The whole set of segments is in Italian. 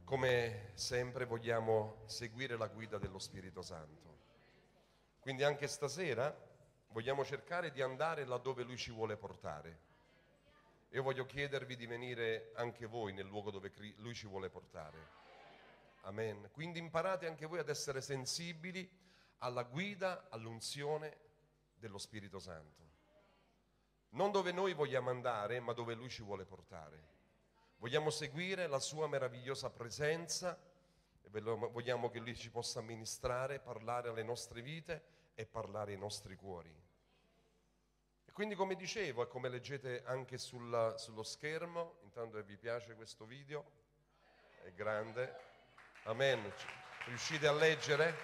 Come sempre vogliamo seguire la guida dello Spirito Santo. Quindi anche stasera vogliamo cercare di andare laddove Lui ci vuole portare. Io voglio chiedervi di venire anche voi nel luogo dove Lui ci vuole portare. Amen. Quindi imparate anche voi ad essere sensibili alla guida, all'unzione dello Spirito Santo. Non dove noi vogliamo andare, ma dove Lui ci vuole portare. Vogliamo seguire la sua meravigliosa presenza e vogliamo che Lui ci possa amministrare, parlare alle nostre vite e parlare ai nostri cuori. E quindi, come dicevo e come leggete anche sullo schermo, intanto vi piace questo video, è grande, amen, riuscite a leggere?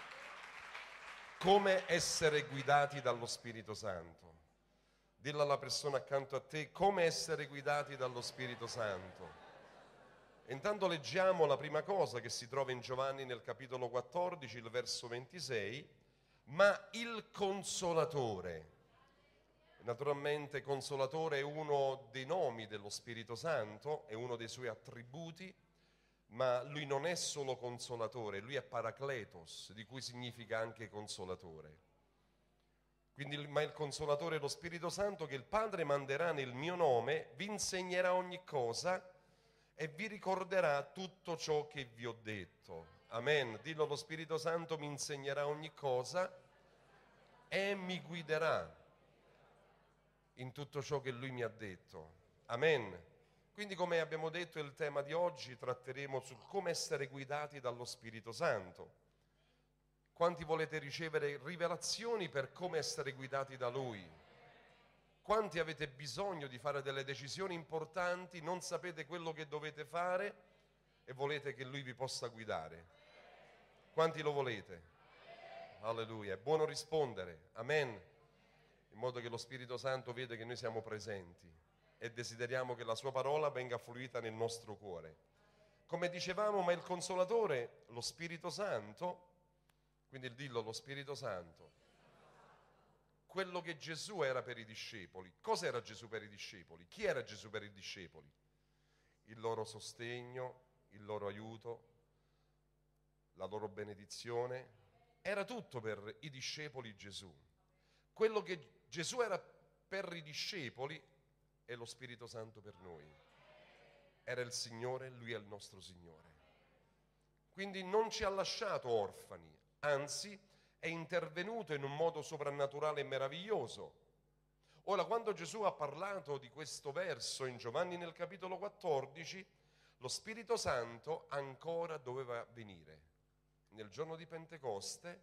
Come essere guidati dallo Spirito Santo. Dillo alla persona accanto a te, come essere guidati dallo Spirito Santo. E intanto leggiamo la prima cosa che si trova in Giovanni nel capitolo 14, il verso 26, ma il Consolatore. Naturalmente Consolatore è uno dei nomi dello Spirito Santo, è uno dei suoi attributi, ma Lui non è solo Consolatore, Lui è Paracletos, di cui significa anche Consolatore. Quindi, ma il Consolatore è lo Spirito Santo che il Padre manderà nel mio nome, vi insegnerà ogni cosa e vi ricorderà tutto ciò che vi ho detto. Amen. Dillo, lo Spirito Santo mi insegnerà ogni cosa e mi guiderà in tutto ciò che Lui mi ha detto. Amen. Quindi, come abbiamo detto, il tema di oggi tratteremo su come essere guidati dallo Spirito Santo. Quanti volete ricevere rivelazioni per come essere guidati da Lui? Quanti avete bisogno di fare delle decisioni importanti, non sapete quello che dovete fare e volete che Lui vi possa guidare? Quanti lo volete? Alleluia, è buono rispondere, amen, in modo che lo Spirito Santo vede che noi siamo presenti e desideriamo che la Sua parola venga fluita nel nostro cuore. Come dicevamo, ma il Consolatore, lo Spirito Santo, quindi dillo, lo Spirito Santo, quello che Gesù era per i discepoli. Cosa era Gesù per i discepoli? Chi era Gesù per i discepoli? Il loro sostegno, il loro aiuto, la loro benedizione, era tutto per i discepoli Gesù. Quello che Gesù era per i discepoli è lo Spirito Santo per noi. Era il Signore, Lui è il nostro Signore. Quindi non ci ha lasciato orfani, anzi è intervenuto in un modo soprannaturale e meraviglioso. Ora, quando Gesù ha parlato di questo verso in Giovanni nel capitolo 14, lo Spirito Santo ancora doveva venire. Nel giorno di Pentecoste,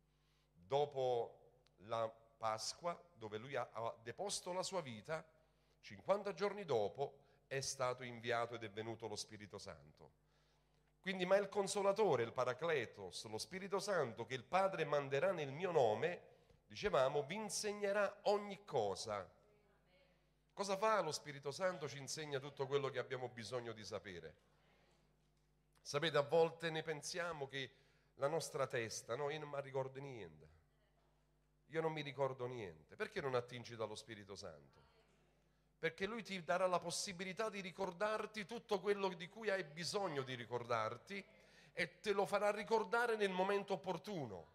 dopo la Pasqua, dove Lui ha deposto la sua vita, 50 giorni dopo è stato inviato ed è venuto lo Spirito Santo. Quindi, ma il Consolatore, il Paracletos, lo Spirito Santo che il Padre manderà nel mio nome, dicevamo, vi insegnerà ogni cosa. Cosa fa lo Spirito Santo? Ci insegna tutto quello che abbiamo bisogno di sapere. Sapete, a volte ne pensiamo che la nostra testa, no, io non mi ricordo niente. Io non mi ricordo niente. Perché non attingi dallo Spirito Santo? Perché Lui ti darà la possibilità di ricordarti tutto quello di cui hai bisogno di ricordarti e te lo farà ricordare nel momento opportuno.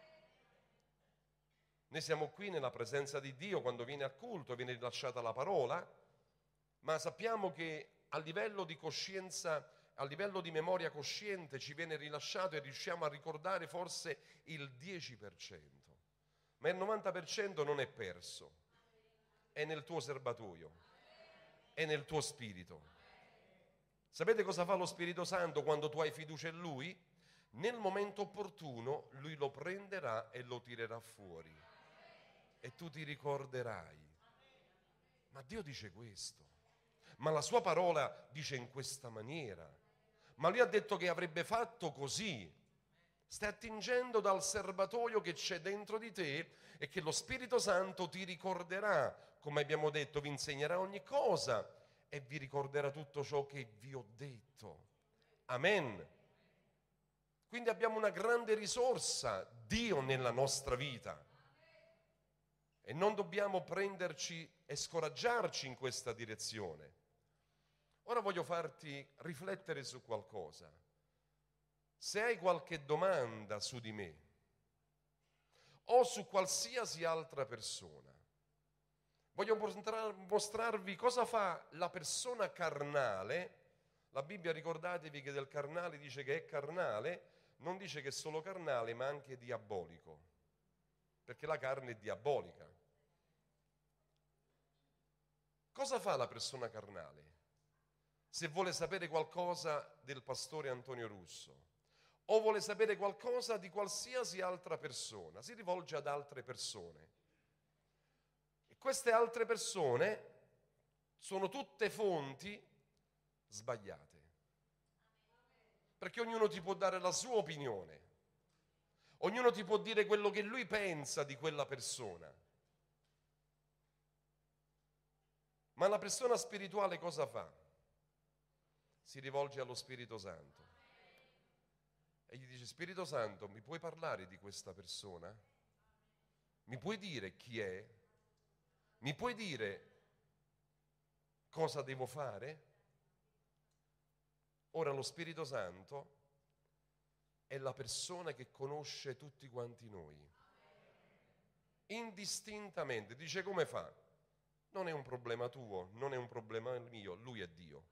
Noi siamo qui nella presenza di Dio quando viene al culto, viene rilasciata la parola, ma sappiamo che a livello di coscienza, a livello di memoria cosciente ci viene rilasciato e riusciamo a ricordare forse il 10%, ma il 90% non è perso. È nel tuo serbatoio, è nel tuo spirito. Sapete cosa fa lo Spirito Santo quando tu hai fiducia in Lui? Nel momento opportuno Lui lo prenderà e lo tirerà fuori e tu ti ricorderai. Ma Dio dice questo, ma la sua parola dice in questa maniera, ma Lui ha detto che avrebbe fatto così. Stai attingendo dal serbatoio che c'è dentro di te e che lo Spirito Santo ti ricorderà. Come abbiamo detto, vi insegnerà ogni cosa e vi ricorderà tutto ciò che vi ho detto. Amen. Quindi abbiamo una grande risorsa, Dio, nella nostra vita. E non dobbiamo prenderci e scoraggiarci in questa direzione. Ora voglio farti riflettere su qualcosa. Se hai qualche domanda su di me o su qualsiasi altra persona, voglio mostrarvi cosa fa la persona carnale. La Bibbia, ricordatevi che del carnale dice che è carnale, non dice che è solo carnale, ma anche diabolico, perché la carne è diabolica. Cosa fa la persona carnale? Se vuole sapere qualcosa del pastore Antonio Russo o vuole sapere qualcosa di qualsiasi altra persona, si rivolge ad altre persone. E queste altre persone sono tutte fonti sbagliate, perché ognuno ti può dare la sua opinione, ognuno ti può dire quello che lui pensa di quella persona. Ma la persona spirituale cosa fa? Si rivolge allo Spirito Santo e gli dice: Spirito Santo, mi puoi parlare di questa persona? Mi puoi dire chi è? Mi puoi dire cosa devo fare? Ora lo Spirito Santo è la persona che conosce tutti quanti noi, indistintamente. Dice: come fa? Non è un problema tuo, non è un problema mio, lui è Dio.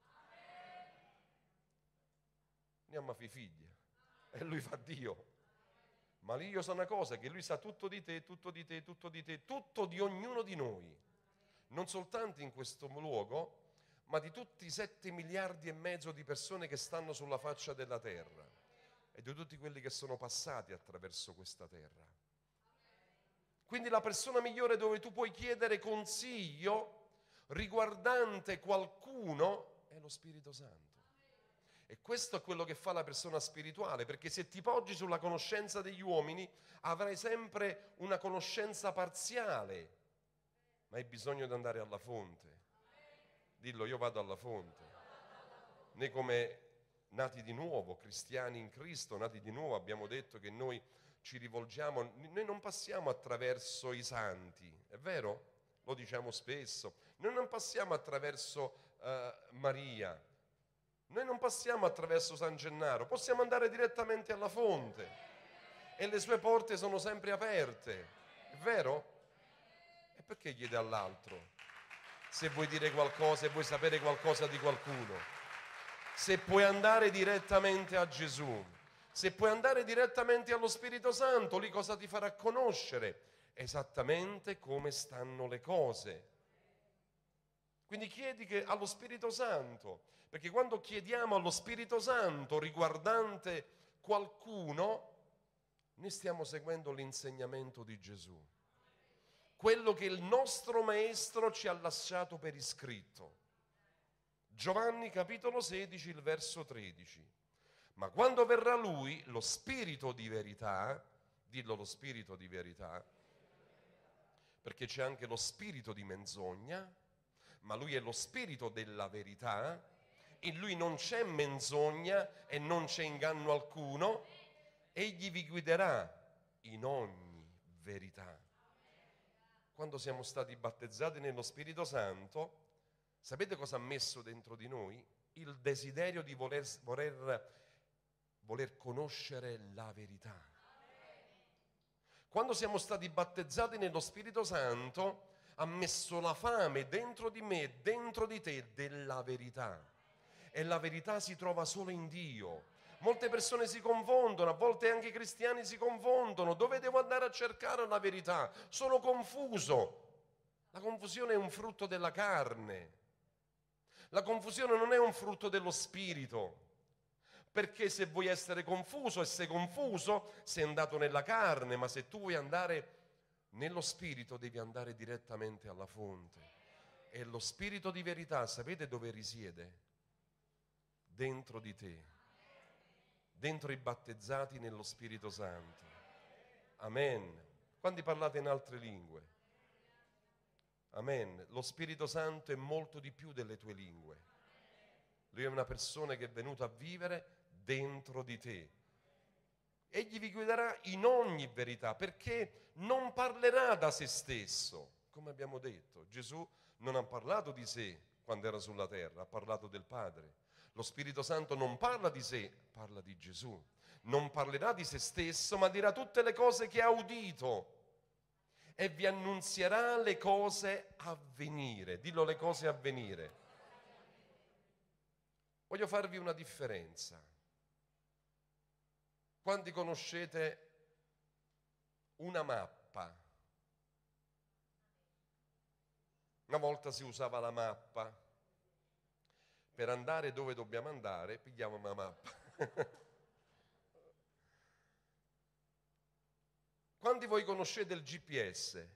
Ne ama figli e lui fa Dio. Ma io so una cosa, che lui sa tutto di te, tutto di te, tutto di te, tutto di ognuno di noi, non soltanto in questo luogo, ma di tutti i 7 miliardi e mezzo di persone che stanno sulla faccia della terra e di tutti quelli che sono passati attraverso questa terra. Quindi la persona migliore dove tu puoi chiedere consiglio riguardante qualcuno è lo Spirito Santo. E questo è quello che fa la persona spirituale, perché se ti poggi sulla conoscenza degli uomini avrai sempre una conoscenza parziale, ma hai bisogno di andare alla fonte. Dillo: io vado alla fonte. Noi come nati di nuovo, cristiani in Cristo, nati di nuovo, abbiamo detto che noi ci rivolgiamo, noi non passiamo attraverso i santi, è vero? Lo diciamo spesso. Noi non passiamo attraverso Maria, noi non passiamo attraverso San Gennaro, possiamo andare direttamente alla fonte e le sue porte sono sempre aperte, è vero? E perché chiede all'altro? Se vuoi dire qualcosa e vuoi sapere qualcosa di qualcuno, se puoi andare direttamente a Gesù, se puoi andare direttamente allo Spirito Santo, lì cosa ti farà conoscere? Esattamente come stanno le cose. Quindi chiedi allo Spirito Santo, perché quando chiediamo allo Spirito Santo riguardante qualcuno, noi stiamo seguendo l'insegnamento di Gesù, quello che il nostro Maestro ci ha lasciato per iscritto. Giovanni capitolo 16, il verso 13. Ma quando verrà Lui, lo Spirito di verità, dillo: lo Spirito di verità, perché c'è anche lo spirito di menzogna, ma Lui è lo Spirito della verità, in Lui non c'è menzogna e non c'è inganno alcuno, Egli vi guiderà in ogni verità. Quando siamo stati battezzati nello Spirito Santo, sapete cosa ha messo dentro di noi? Il desiderio di voler conoscere la verità. Quando siamo stati battezzati nello Spirito Santo, ha messo la fame dentro di me e dentro di te della verità. E la verità si trova solo in Dio. Molte persone si confondono, a volte anche i cristiani si confondono. Dove devo andare a cercare la verità? Sono confuso. La confusione è un frutto della carne. La confusione non è un frutto dello spirito. Perché se vuoi essere confuso e sei confuso, sei andato nella carne, ma se tu vuoi andare nello spirito devi andare direttamente alla fonte. E lo spirito di verità, sapete dove risiede? Dentro di te, dentro i battezzati nello Spirito Santo. Amen. Quando parlate in altre lingue? Amen. Lo Spirito Santo è molto di più delle tue lingue. Lui è una persona che è venuta a vivere dentro di te. Egli vi guiderà in ogni verità, perché non parlerà da se stesso. Come abbiamo detto, Gesù non ha parlato di sé, quando era sulla terra, ha parlato del Padre. Lo Spirito Santo non parla di sé, parla di Gesù. Non parlerà di se stesso, ma dirà tutte le cose che ha udito e vi annunzierà le cose a venire. Dillo, le cose a venire. Voglio farvi una differenza. Quanti conoscete una mappa? Una volta si usava la mappa. Per andare dove dobbiamo andare, pigliamo una mappa. Quanti di voi conoscete il GPS?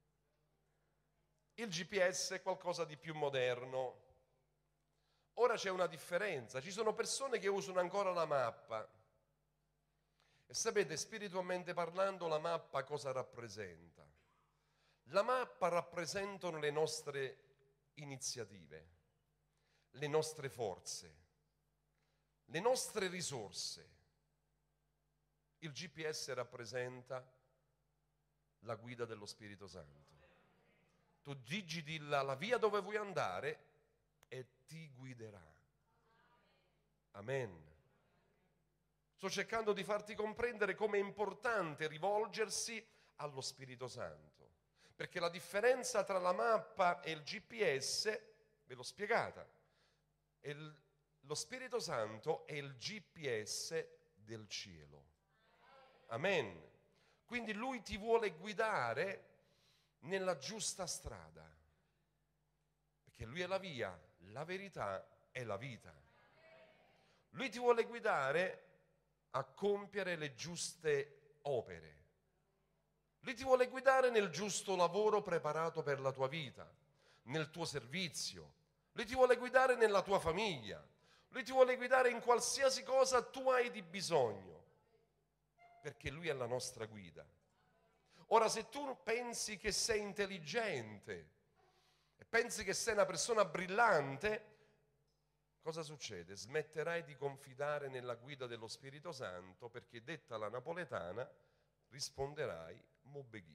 Il GPS è qualcosa di più moderno. Ora c'è una differenza. Ci sono persone che usano ancora la mappa. E sapete, spiritualmente parlando, la mappa cosa rappresenta? La mappa rappresentano le nostre iniziative, le nostre forze, le nostre risorse. Il GPS rappresenta la guida dello Spirito Santo. Tu digiti la via dove vuoi andare e ti guiderà. Amen. Sto cercando di farti comprendere come è importante rivolgersi allo Spirito Santo, perché la differenza tra la mappa e il GPS, ve l'ho spiegata, lo Spirito Santo è il GPS del cielo. Amen. Quindi Lui ti vuole guidare nella giusta strada, perché Lui è la via, la verità e la vita. Lui ti vuole guidare a compiere le giuste opere. Lui ti vuole guidare nel giusto lavoro preparato per la tua vita, nel tuo servizio. Lui ti vuole guidare nella tua famiglia. Lui ti vuole guidare in qualsiasi cosa tu hai di bisogno, perché Lui è la nostra guida. Ora, se tu pensi che sei intelligente e pensi che sei una persona brillante, cosa succede? Smetterai di confidare nella guida dello Spirito Santo, perché detta la napoletana risponderai Mobeghi.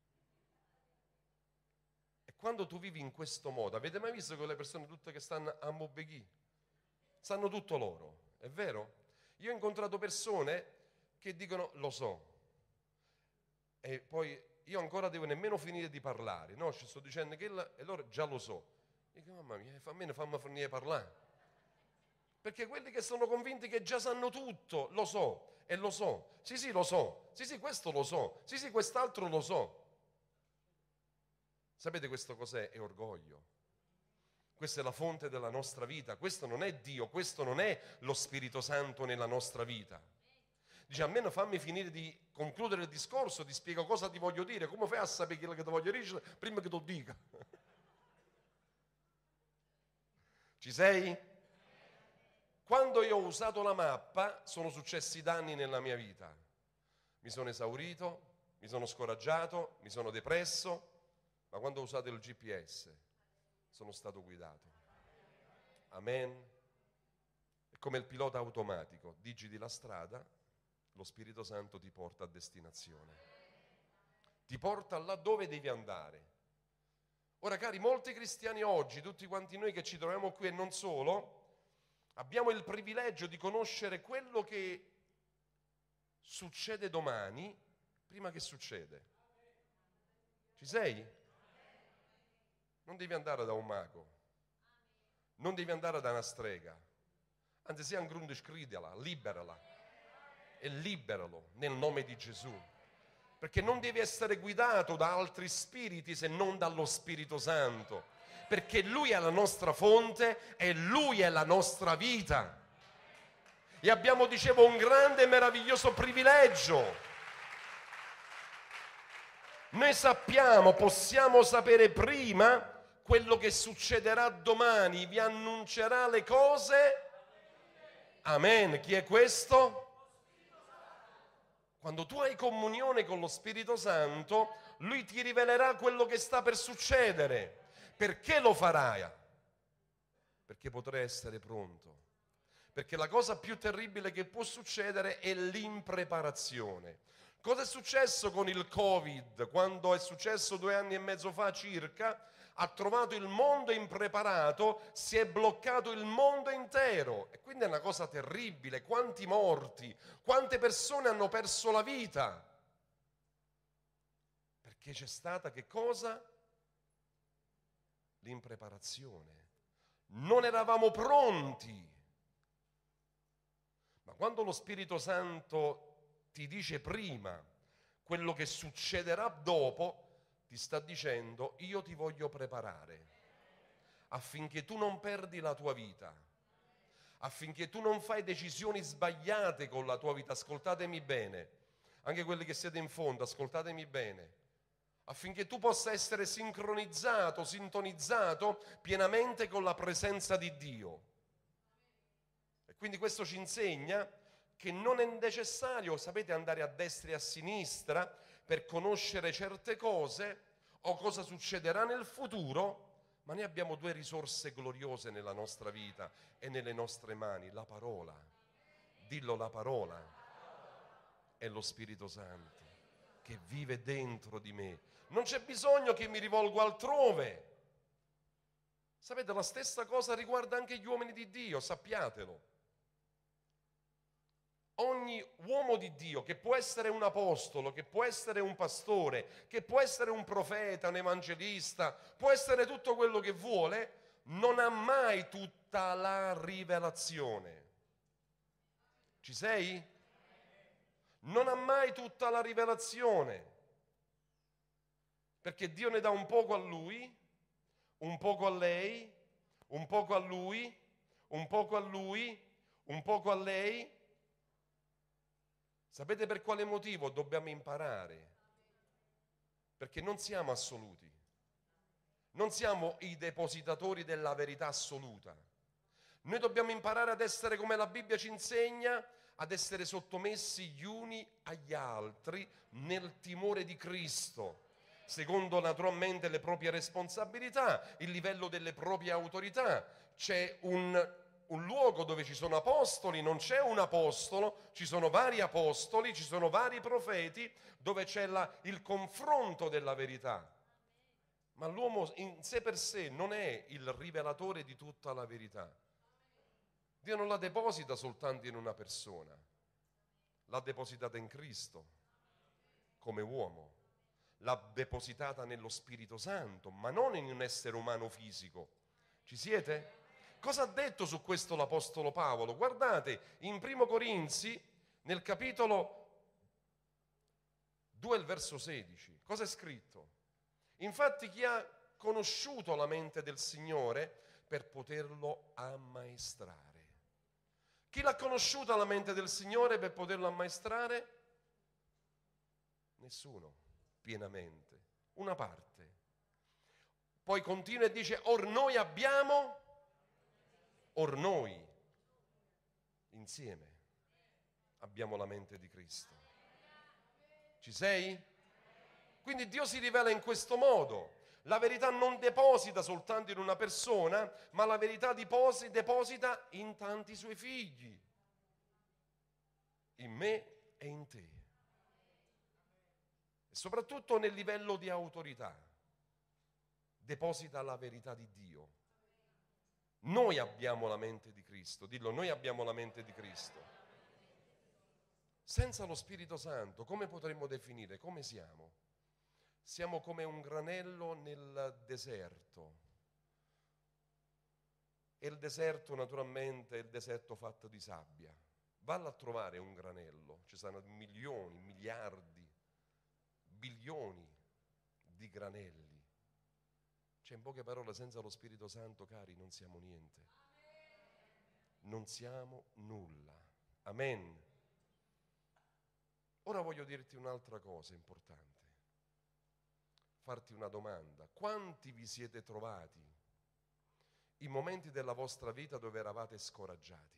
E quando tu vivi in questo modo, avete mai visto quelle persone tutte che stanno a Mobeghi? Sanno tutto loro, è vero? Io ho incontrato persone che dicono lo so, e poi io ancora devo nemmeno finire di parlare, no? Ci sto dicendo che e loro già lo so. Dico, mamma mia, fammi finire di parlare. Perché quelli che sono convinti che già sanno tutto, lo so, e lo so, sì lo so, sì questo lo so, sì quest'altro lo so. Sapete questo cos'è? È orgoglio. Questa è la fonte della nostra vita, questo non è Dio, questo non è lo Spirito Santo nella nostra vita. Dice, almeno fammi finire di concludere il discorso, ti spiego cosa ti voglio dire, come fai a sapere quello che ti voglio dire prima che te lo dica? Ci sei? Quando io ho usato la mappa sono successi danni nella mia vita. Mi sono esaurito, mi sono scoraggiato, mi sono depresso, ma quando ho usato il GPS sono stato guidato. Amen. È come il pilota automatico, digiti la strada, lo Spirito Santo ti porta a destinazione. Ti porta là dove devi andare. Ora, cari, molti cristiani oggi, tutti quanti noi che ci troviamo qui e non solo, abbiamo il privilegio di conoscere quello che succede domani prima che succede. Ci sei? Non devi andare da un mago, non devi andare da una strega, anzi sia un grunde, scrivila, liberala e liberalo nel nome di Gesù, perché non devi essere guidato da altri spiriti se non dallo Spirito Santo, perché Lui è la nostra fonte e Lui è la nostra vita. E abbiamo, dicevo, un grande e meraviglioso privilegio. Noi sappiamo, possiamo sapere prima quello che succederà domani, vi annuncerà le cose. Amen. Chi è questo? Quando tu hai comunione con lo Spirito Santo, Lui ti rivelerà quello che sta per succedere. Perché lo farai? Perché potrai essere pronto. Perché la cosa più terribile che può succedere è l'impreparazione. Cosa è successo con il Covid? Quando è successo 2 anni e mezzo fa circa, ha trovato il mondo impreparato, si è bloccato il mondo intero. E quindi è una cosa terribile. Quanti morti, quante persone hanno perso la vita. Perché c'è stata che cosa? L'impreparazione. Non eravamo pronti. Ma quando lo Spirito Santo ti dice prima quello che succederà dopo, ti sta dicendo: io ti voglio preparare affinché tu non perdi la tua vita, affinché tu non fai decisioni sbagliate con la tua vita. Ascoltatemi bene, anche quelli che siete in fondo, ascoltatemi bene, affinché tu possa essere sincronizzato, sintonizzato pienamente con la presenza di Dio. E quindi questo ci insegna che non è necessario, sapete, andare a destra e a sinistra per conoscere certe cose o cosa succederà nel futuro, ma noi abbiamo due risorse gloriose nella nostra vita e nelle nostre mani: la parola, dillo, la parola, e lo Spirito Santo che vive dentro di me. Non c'è bisogno che mi rivolgo altrove. Sapete, la stessa cosa riguarda anche gli uomini di Dio, sappiatelo. Ogni uomo di Dio, che può essere un apostolo, che può essere un pastore, che può essere un profeta, un evangelista, può essere tutto quello che vuole, non ha mai tutta la rivelazione. Ci sei? Non ha mai tutta la rivelazione, perché Dio ne dà un poco a lui, un poco a lei, un poco a lui, un poco a lui, un poco a lei. Sapete per quale motivo dobbiamo imparare? Perché non siamo assoluti, non siamo i depositatori della verità assoluta. Noi dobbiamo imparare ad essere, come la Bibbia ci insegna, ad essere sottomessi gli uni agli altri nel timore di Cristo, secondo naturalmente le proprie responsabilità, il livello delle proprie autorità. C'è un luogo dove ci sono apostoli, non c'è un apostolo, ci sono vari apostoli, ci sono vari profeti, dove c'è il confronto della verità. Ma l'uomo in sé per sé non è il rivelatore di tutta la verità. Dio non la deposita soltanto in una persona, l'ha depositata in Cristo come uomo, l'ha depositata nello Spirito Santo, ma non in un essere umano fisico. Ci siete? Cosa ha detto su questo l'Apostolo Paolo? Guardate, in Primo Corinzi, nel capitolo 2, il verso 16, cosa è scritto? Infatti chi ha conosciuto la mente del Signore per poterlo ammaestrare? Chi l'ha conosciuta la mente del Signore per poterlo ammaestrare? Nessuno, pienamente, una parte. Poi continua e dice: or noi insieme abbiamo la mente di Cristo. Ci sei? Quindi Dio si rivela in questo modo. La verità non deposita soltanto in una persona, ma la verità deposita in tanti suoi figli, in me e in te. E soprattutto nel livello di autorità deposita la verità di Dio. Noi abbiamo la mente di Cristo, dillo, noi abbiamo la mente di Cristo. Senza lo Spirito Santo, come potremmo definire? Come siamo? Siamo come un granello nel deserto. E il deserto, naturalmente, è il deserto fatto di sabbia. Valla a trovare un granello, ci saranno milioni, miliardi, bilioni di granelli. Cioè, in poche parole, senza lo Spirito Santo, cari, non siamo niente. Non siamo nulla. Amen. Ora voglio dirti un'altra cosa importante. Farti una domanda: quanti vi siete trovati in momenti della vostra vita dove eravate scoraggiati,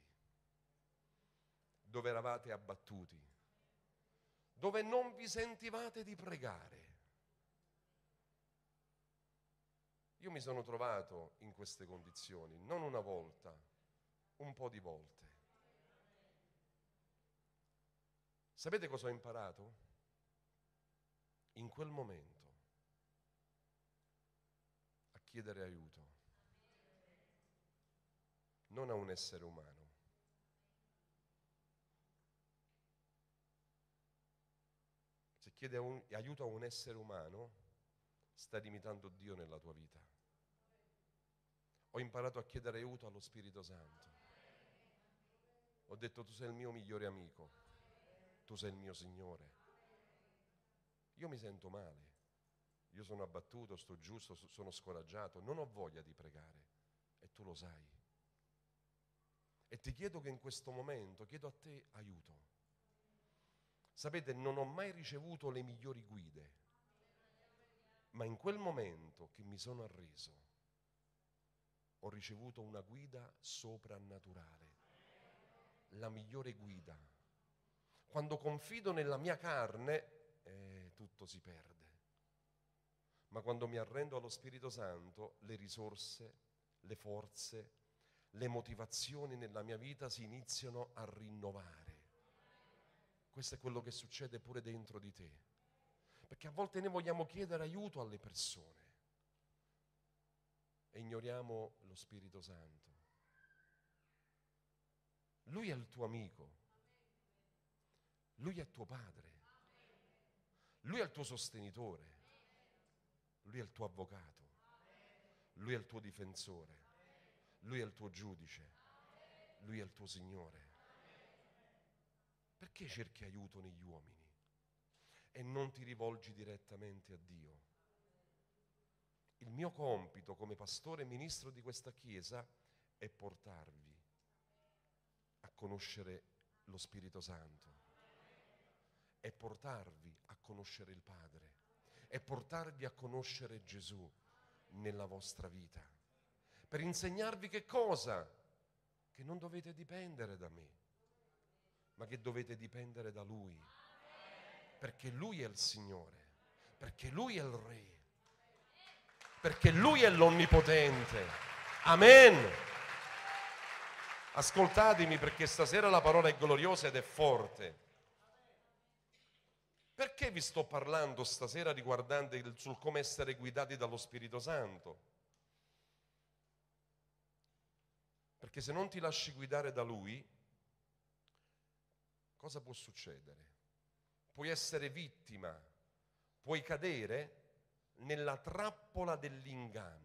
dove eravate abbattuti, dove non vi sentivate di pregare? Io mi sono trovato in queste condizioni, non una volta, un po' di volte. Sapete cosa ho imparato? In quel momento chiedere aiuto, non a un essere umano. Se chiede aiuto a un essere umano, stai limitando Dio nella tua vita. Ho imparato a chiedere aiuto allo Spirito Santo. Ho detto: tu sei il mio migliore amico, tu sei il mio Signore. Io mi sento male, io sono abbattuto, sto giù, sono scoraggiato, non ho voglia di pregare e tu lo sai. E ti chiedo che in questo momento, chiedo a te aiuto. Sapete, non ho mai ricevuto le migliori guide, ma in quel momento che mi sono arreso, ho ricevuto una guida soprannaturale, la migliore guida. Quando confido nella mia carne, tutto si perde. Ma quando mi arrendo allo Spirito Santo, le risorse, le forze, le motivazioni nella mia vita si iniziano a rinnovare. Questo è quello che succede pure dentro di te. Perché a volte noi vogliamo chiedere aiuto alle persone e ignoriamo lo Spirito Santo. Lui è il tuo amico, lui è tuo padre, lui è il tuo sostenitore, lui è il tuo avvocato, lui è il tuo difensore, lui è il tuo giudice, lui è il tuo Signore. Perché cerchi aiuto negli uomini e non ti rivolgi direttamente a Dio? Il mio compito come pastore e ministro di questa Chiesa è portarvi a conoscere lo Spirito Santo, è portarvi a conoscere il Padre, è portarvi a conoscere Gesù nella vostra vita, per insegnarvi che cosa? Che non dovete dipendere da me, ma che dovete dipendere da Lui, perché Lui è il Signore, perché Lui è il Re, perché Lui è l'Onnipotente. Amen. Ascoltatemi, perché stasera la parola è gloriosa ed è forte. Perché vi sto parlando stasera riguardante sul come essere guidati dallo Spirito Santo? Perché se non ti lasci guidare da Lui, cosa può succedere? Puoi essere vittima, puoi cadere nella trappola dell'inganno.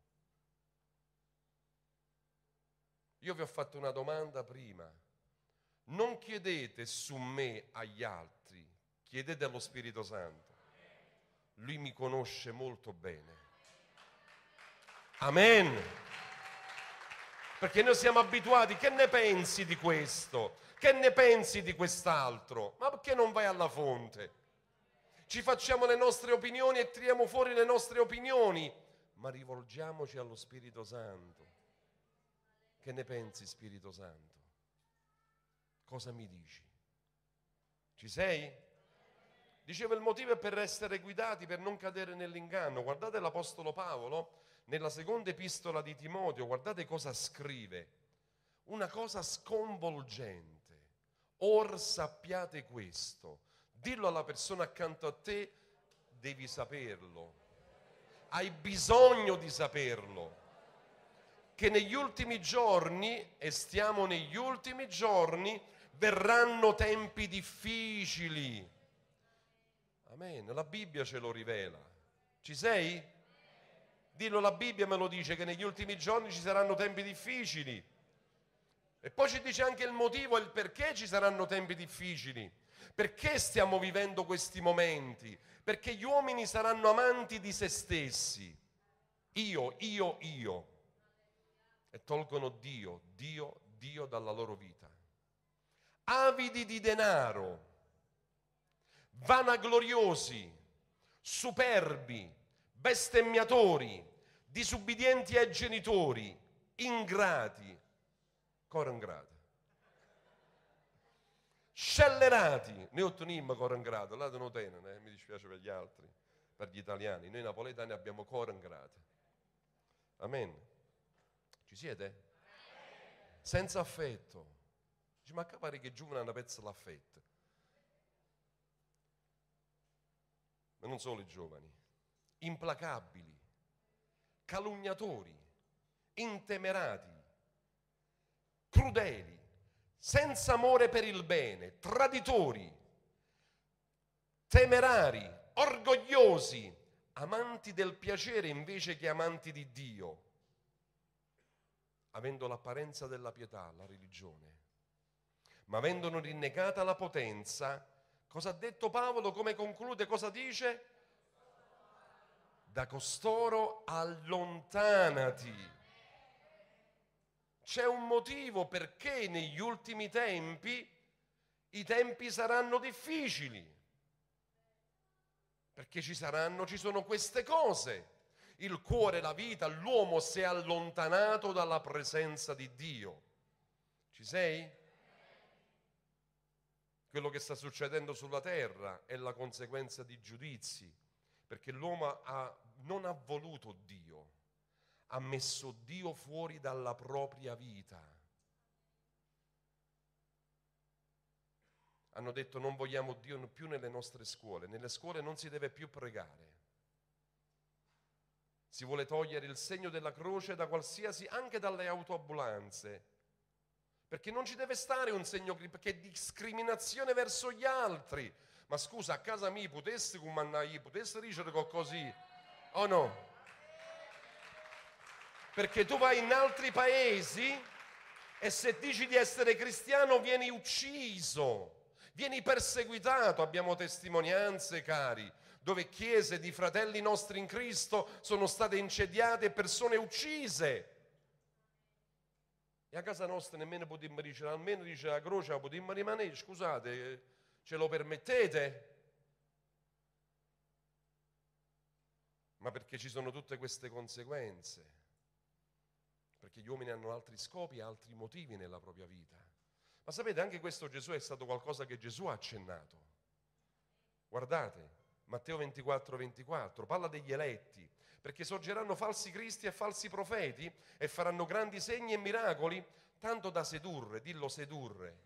Io vi ho fatto una domanda prima. Non chiedete su me agli altri, chiedete allo Spirito Santo. Lui mi conosce molto bene. Amen. Perché noi siamo abituati: che ne pensi di questo? Che ne pensi di quest'altro? Ma perché non vai alla fonte? Ci facciamo le nostre opinioni e tiriamo fuori le nostre opinioni, ma rivolgiamoci allo Spirito Santo. Che ne pensi, Spirito Santo? Cosa mi dici? Ci sei? Dicevo, il motivo è per essere guidati, per non cadere nell'inganno. Guardate l'Apostolo Paolo nella seconda epistola di Timoteo, guardate cosa scrive. Una cosa sconvolgente. Or sappiate questo. Dillo alla persona accanto a te: devi saperlo. Hai bisogno di saperlo. Che negli ultimi giorni, e stiamo negli ultimi giorni, verranno tempi difficili. Amen. La Bibbia ce lo rivela. Ci sei? Dillo, la Bibbia me lo dice che negli ultimi giorni ci saranno tempi difficili. E poi ci dice anche il motivo e il perché ci saranno tempi difficili. Perché stiamo vivendo questi momenti? Perché gli uomini saranno amanti di se stessi. Io. E tolgono Dio dalla loro vita. Avidi di denaro, vanagloriosi, superbi, bestemmiatori, disubbidienti ai genitori, ingrati, coro ingrato, scellerati, ne ottenimmo coro ingrato, là non tenono, mi dispiace per gli altri, per gli italiani, noi napoletani abbiamo coro ingrato. Amen. Ci siete? Senza affetto. Dice, ma pare che giovane una pezza l'affetto. Ma non solo i giovani. Implacabili, calunniatori, intemerati, crudeli, senza amore per il bene, traditori, temerari, orgogliosi, amanti del piacere invece che amanti di Dio, avendo l'apparenza della pietà, la religione, ma avendone rinnegata la potenza. Cosa ha detto Paolo? Come conclude? Cosa dice? Da costoro allontanati. C'è un motivo perché negli ultimi tempi i tempi saranno difficili, perché ci sono queste cose. Il cuore, la vita, l'uomo si è allontanato dalla presenza di Dio. Ci sei? Quello che sta succedendo sulla terra è la conseguenza di giudizi, perché l'uomo non ha voluto Dio, ha messo Dio fuori dalla propria vita. Hanno detto: non vogliamo Dio più nelle nostre scuole. Nelle scuole non si deve più pregare. Si vuole togliere il segno della croce da qualsiasi, anche dalle autoambulanze, perché non ci deve stare un segno, perché è discriminazione verso gli altri. Ma scusa, a casa mia potessi comandare, potessi dicere così o no? Perché tu vai in altri paesi e se dici di essere cristiano vieni ucciso, vieni perseguitato. Abbiamo testimonianze, cari, dove chiese di fratelli nostri in Cristo sono state incendiate e persone uccise. E a casa nostra nemmeno potremmo dire, almeno dice la croce, potremmo rimanere, scusate, ce lo permettete? Ma perché ci sono tutte queste conseguenze? Perché gli uomini hanno altri scopi e altri motivi nella propria vita. Ma sapete, anche questo Gesù è stato qualcosa che Gesù ha accennato. Guardate, Matteo 24 parla degli eletti, perché sorgeranno falsi cristi e falsi profeti e faranno grandi segni e miracoli, tanto da sedurre. Dillo: sedurre.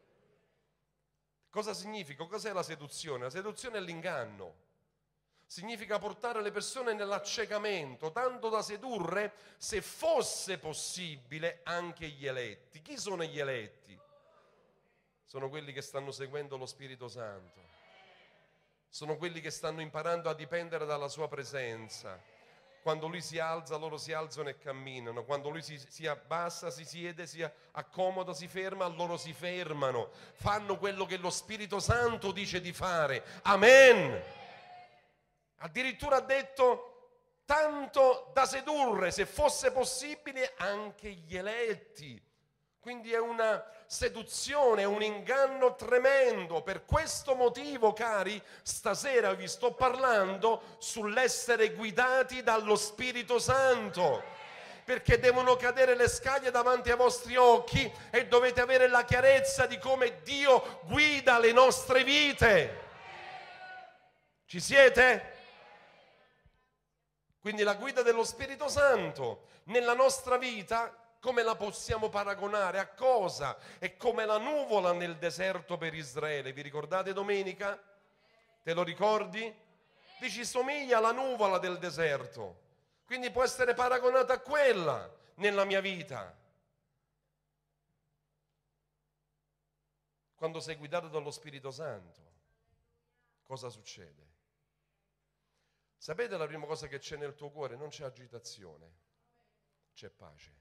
Cosa significa? Cos'è la seduzione? La seduzione è l'inganno. Significa portare le persone nell'accecamento, tanto da sedurre, se fosse possibile, anche gli eletti. Chi sono gli eletti? Sono quelli che stanno seguendo lo Spirito Santo. Sono quelli che stanno imparando a dipendere dalla sua presenza. Quando lui si alza, loro si alzano e camminano. Quando lui si abbassa, si siede, si accomoda, si ferma, loro si fermano. Fanno quello che lo Spirito Santo dice di fare. Amen. Addirittura ha detto: tanto da sedurre, se fosse possibile, anche gli eletti. Quindi è una seduzione, è un inganno tremendo. Per questo motivo, cari, stasera vi sto parlando sull'essere guidati dallo Spirito Santo, perché devono cadere le scaglie davanti ai vostri occhi e dovete avere la chiarezza di come Dio guida le nostre vite. Ci siete? Quindi la guida dello Spirito Santo nella nostra vita, come la possiamo paragonare? A cosa? È come la nuvola nel deserto per Israele. Vi ricordate domenica? Te lo ricordi? Dici: somiglia alla nuvola del deserto. Quindi può essere paragonata a quella nella mia vita. Quando sei guidato dallo Spirito Santo, cosa succede? Sapete la prima cosa che c'è nel tuo cuore? Non c'è agitazione, c'è pace.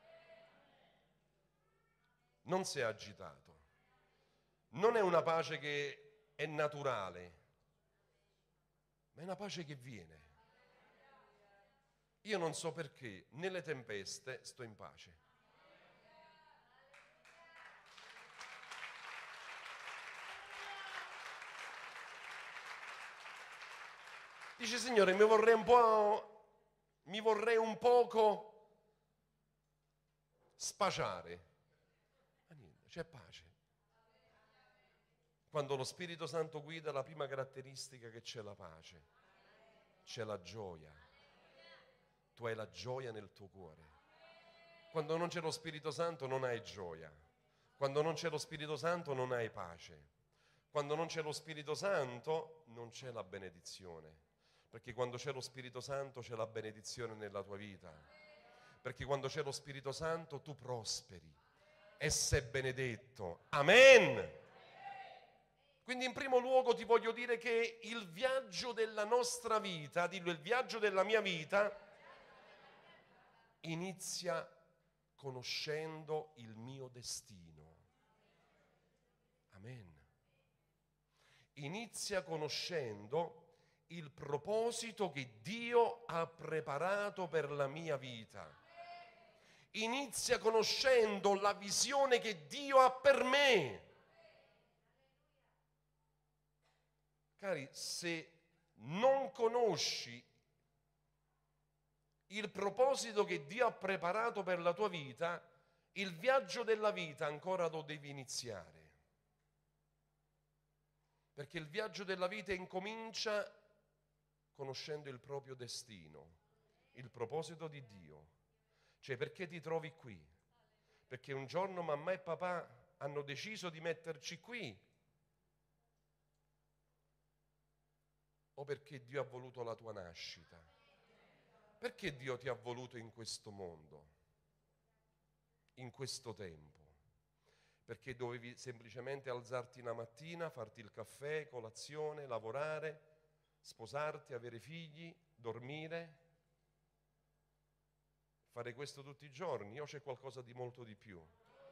Non sei agitato. Non è una pace che è naturale, ma è una pace che viene. Io non so perché nelle tempeste sto in pace. Dice: Signore, mi vorrei un poco spaciare. Ma niente, c'è pace. Quando lo Spirito Santo guida, la prima caratteristica che c'è la pace, c'è la gioia. Tu hai la gioia nel tuo cuore. Quando non c'è lo Spirito Santo non hai gioia. Quando non c'è lo Spirito Santo non hai pace. Quando non c'è lo Spirito Santo non c'è la benedizione. Perché quando c'è lo Spirito Santo c'è la benedizione nella tua vita. Perché quando c'è lo Spirito Santo tu prosperi e sei benedetto. Amen. Quindi in primo luogo ti voglio dire che il viaggio della nostra vita, dillo, il viaggio della mia vita, inizia conoscendo il mio destino. Amen. Inizia conoscendo il proposito che Dio ha preparato per la mia vita. Inizia conoscendo la visione che Dio ha per me. Cari, se non conosci il proposito che Dio ha preparato per la tua vita, il viaggio della vita ancora lo devi iniziare. Perché il viaggio della vita incomincia conoscendo il proprio destino, il proposito di Dio. Cioè, perché ti trovi qui? Perché un giorno mamma e papà hanno deciso di metterci qui? O perché Dio ha voluto la tua nascita? Perché Dio ti ha voluto in questo mondo, in questo tempo? Perché dovevi semplicemente alzarti una mattina, farti il caffè, colazione, lavorare, sposarti, avere figli, dormire? Fare questo tutti i giorni? O c'è qualcosa di molto di più?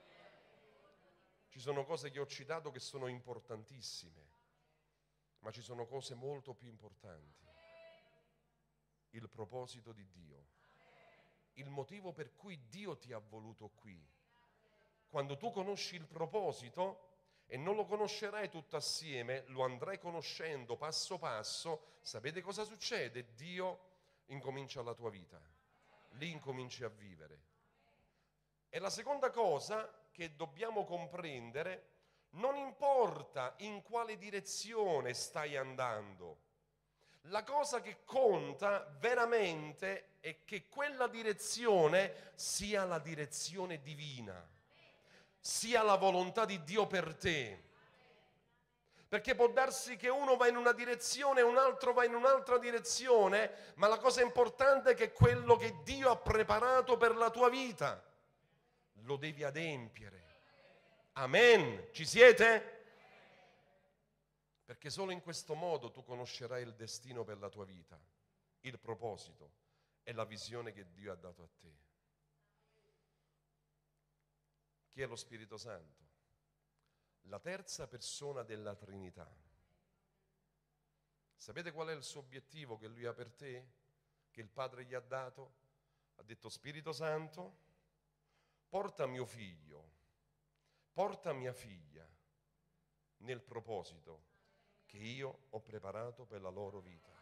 Ci sono cose che ho citato che sono importantissime, ma ci sono cose molto più importanti. Il proposito di Dio, il motivo per cui Dio ti ha voluto qui. Quando tu conosci il proposito, e non lo conoscerai tutto assieme, lo andrai conoscendo passo passo, sapete cosa succede? Dio incomincia la tua vita, lì incominci a vivere. E la seconda cosa che dobbiamo comprendere, non importa in quale direzione stai andando, la cosa che conta veramente è che quella direzione sia la direzione divina, sia la volontà di Dio per te. Perché può darsi che uno va in una direzione e un altro va in un'altra direzione, ma la cosa importante è che quello che Dio ha preparato per la tua vita lo devi adempiere. Amen. Ci siete? Perché solo in questo modo tu conoscerai il destino per la tua vita, il proposito e la visione che Dio ha dato a te. Chi è lo Spirito Santo? La terza persona della Trinità. Sapete qual è il suo obiettivo che Lui ha per te? Che il Padre gli ha dato? Ha detto: Spirito Santo, porta mio figlio, porta mia figlia nel proposito che io ho preparato per la loro vita.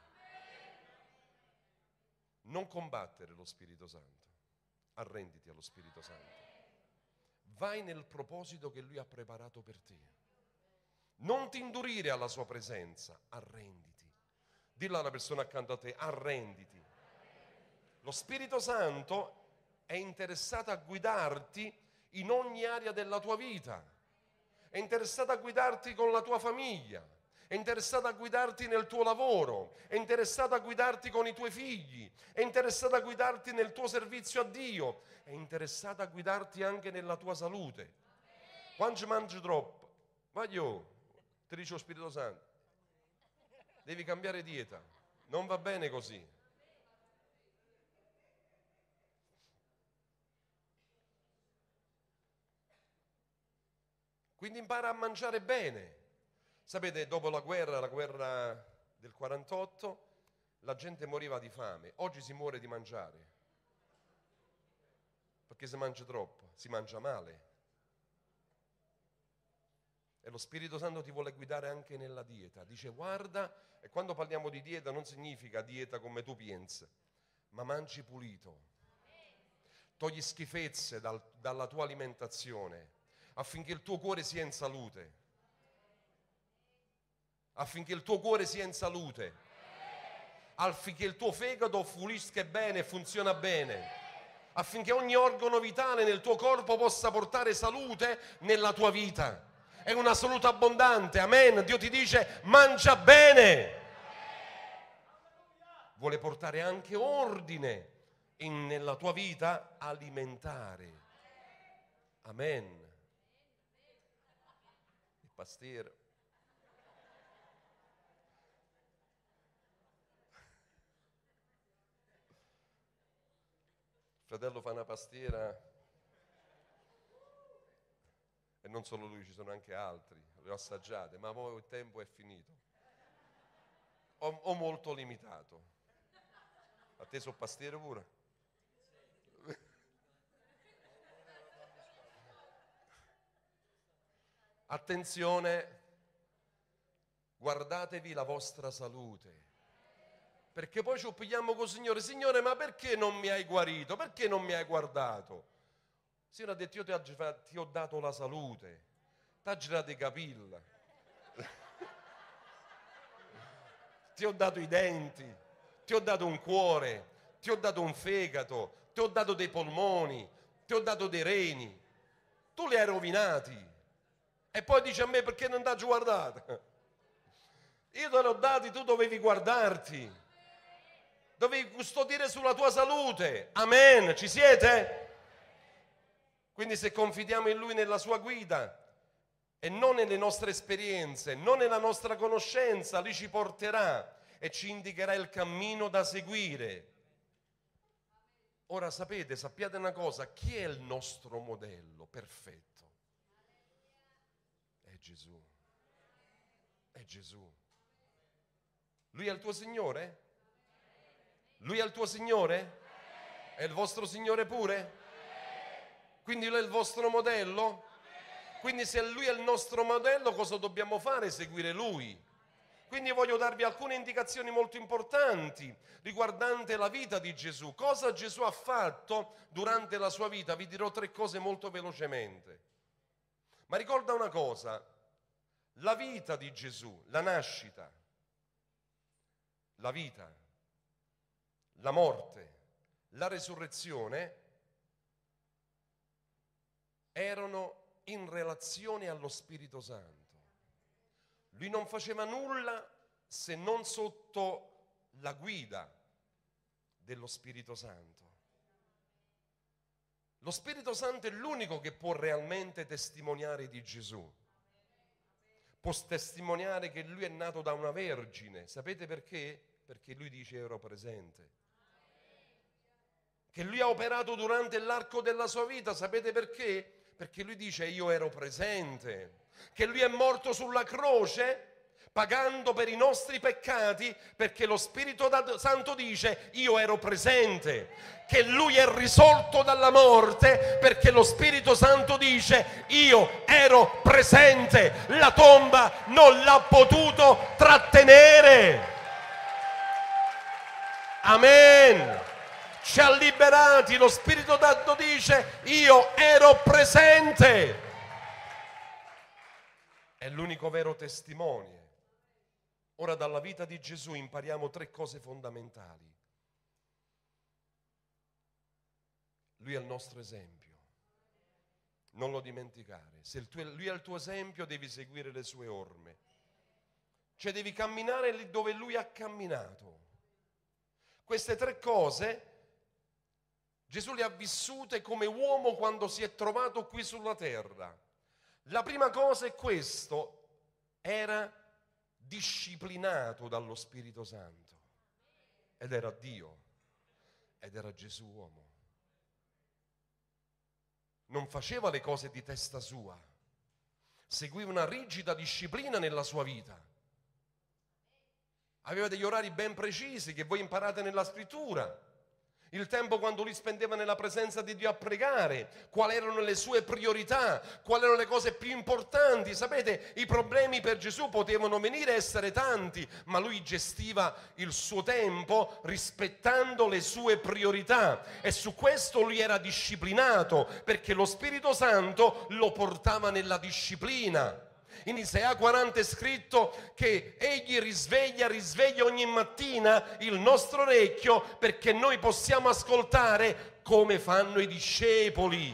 Non combattere lo Spirito Santo, arrenditi allo Spirito Santo. Vai nel proposito che Lui ha preparato per te. Non ti indurire alla sua presenza, arrenditi. Dillo alla persona accanto a te: arrenditi. Lo Spirito Santo è interessato a guidarti in ogni area della tua vita. È interessato a guidarti con la tua famiglia. È interessato a guidarti nel tuo lavoro, è interessato a guidarti con i tuoi figli, è interessato a guidarti nel tuo servizio a Dio, è interessato a guidarti anche nella tua salute. Quando mangi troppo, voglio, ti dice lo Spirito Santo, devi cambiare dieta, non va bene così. Quindi impara a mangiare bene. Sapete, dopo la guerra del 48, la gente moriva di fame. Oggi si muore di mangiare. Perché si mangia troppo, si mangia male. E lo Spirito Santo ti vuole guidare anche nella dieta. Dice: guarda, e quando parliamo di dieta non significa dieta come tu pensi, ma mangi pulito. Togli schifezze dalla tua alimentazione, affinché il tuo cuore sia in salute. Affinché il tuo cuore sia in salute, affinché il tuo fegato fluisca bene e funziona bene, affinché ogni organo vitale nel tuo corpo possa portare salute nella tua vita. È una salute abbondante, amen. Dio ti dice: mangia bene. vuole portare anche ordine nella tua vita alimentare. Amen. Il pastiero. Il fratello fa una pastiera e non solo lui, ci sono anche altri, le ho assaggiate, ma poi il tempo è finito. Ho molto limitato. A te sono pastiere pure? Attenzione, guardatevi la vostra salute, perché poi ci oppigliamo col Signore. Signore, ma perché non mi hai guarito? Perché non mi hai guardato? Il Signore ha detto, io ti ho dato la salute, ti ho girato i capelli, ti ho dato i denti, ti ho dato un cuore, ti ho dato un fegato, ti ho dato dei polmoni, ti ho dato dei reni. Tu li hai rovinati. E poi dice a me, perché non ti ho guardato? Io te l'ho dati, tu dovevi guardarti, dovevi custodire sulla tua salute. Amen, ci siete? Quindi se confidiamo in Lui, nella sua guida e non nelle nostre esperienze, non nella nostra conoscenza, Lui ci porterà e ci indicherà il cammino da seguire. Ora sappiate una cosa, chi è il nostro modello perfetto? È Gesù. È Gesù. Lui è il tuo Signore? Lui è il tuo Signore? È il vostro Signore pure? Quindi Lui è il vostro modello? Quindi se Lui è il nostro modello, cosa dobbiamo fare? Seguire Lui. Quindi voglio darvi alcune indicazioni molto importanti riguardante la vita di Gesù. Cosa Gesù ha fatto durante la sua vita? Vi dirò 3 cose molto velocemente. Ma ricorda una cosa, la vita di Gesù, la nascita, la vita, la morte, la resurrezione erano in relazione allo Spirito Santo. Lui non faceva nulla se non sotto la guida dello Spirito Santo. Lo Spirito Santo è l'unico che può realmente testimoniare di Gesù. Può testimoniare che Lui è nato da una vergine. Sapete perché? Perché Lui dice ero presente. Che Lui ha operato durante l'arco della sua vita. Sapete perché? Perché Lui dice io ero presente. Che Lui è morto sulla croce pagando per i nostri peccati, perché lo Spirito Santo dice io ero presente. Che Lui è risorto dalla morte, perché lo Spirito Santo dice io ero presente. La tomba non l'ha potuto trattenere. Amen. Ci ha liberati, lo Spirito Santo dice io ero presente. È l'unico vero testimone. Ora dalla vita di Gesù impariamo 3 cose fondamentali. Lui è il nostro esempio, non lo dimenticare. Se Lui è il tuo esempio, devi seguire le sue orme, cioè devi camminare lì dove Lui ha camminato. Queste 3 cose Gesù le ha vissute come uomo quando si è trovato qui sulla terra. La prima cosa è questo: era disciplinato dallo Spirito Santo, ed era Dio, ed era Gesù uomo. Non faceva le cose di testa sua, seguiva una rigida disciplina nella sua vita. Aveva degli orari ben precisi che voi imparate nella scrittura. Il tempo quando lui spendeva nella presenza di Dio a pregare, quali erano le sue priorità, quali erano le cose più importanti. Sapete, i problemi per Gesù potevano venire e essere tanti, ma lui gestiva il suo tempo rispettando le sue priorità, e su questo lui era disciplinato, perché lo Spirito Santo lo portava nella disciplina. In Isaia 40 è scritto che egli risveglia ogni mattina il nostro orecchio, perché noi possiamo ascoltare come fanno i discepoli.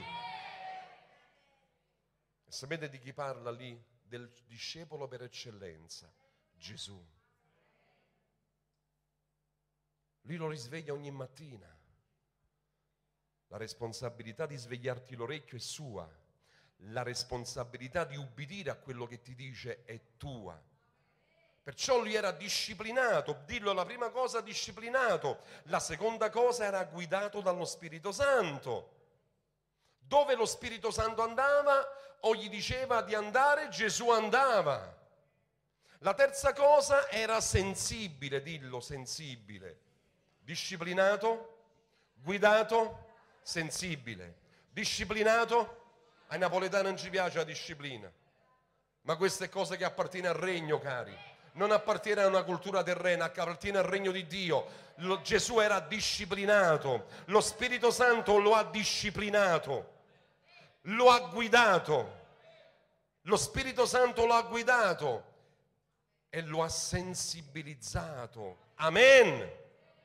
E sapete di chi parla lì? Del discepolo per eccellenza, Gesù. Lui lo risveglia ogni mattina. La responsabilità di svegliarti l'orecchio è sua. La responsabilità di ubbidire a quello che ti dice è tua. Perciò lui era disciplinato, dillo la prima cosa, disciplinato. La seconda cosa, era guidato dallo Spirito Santo. Dove lo Spirito Santo andava o gli diceva di andare, Gesù andava. La terza cosa, era sensibile, dillo, sensibile. Disciplinato, guidato, sensibile. Disciplinato, ai napoletani non ci piace la disciplina, ma queste cose che appartiene al regno, cari. Non appartiene a una cultura terrena, appartiene al regno di Dio. Gesù era disciplinato, lo Spirito Santo lo ha disciplinato, lo ha guidato, lo Spirito Santo lo ha guidato e lo ha sensibilizzato. Amen.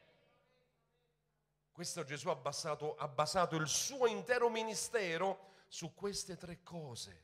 Questo Gesù ha basato il suo intero ministero su queste tre cose.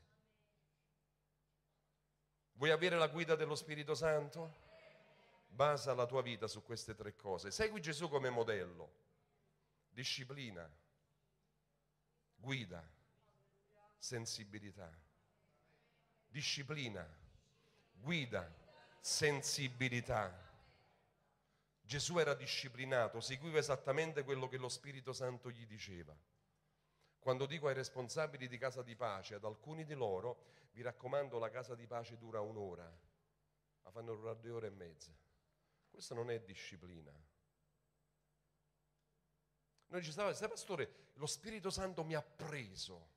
Vuoi avere la guida dello Spirito Santo? Basa la tua vita su queste tre cose. Segui Gesù come modello. Disciplina, guida, sensibilità. Disciplina, guida, sensibilità. Gesù era disciplinato, seguiva esattamente quello che lo Spirito Santo gli diceva. Quando dico ai responsabili di casa di pace, ad alcuni di loro, vi raccomando, la casa di pace dura un'ora, la fanno durare 2 ore e mezza. Questa non è disciplina. Noi ci stavamo, sai pastore, lo Spirito Santo mi ha preso.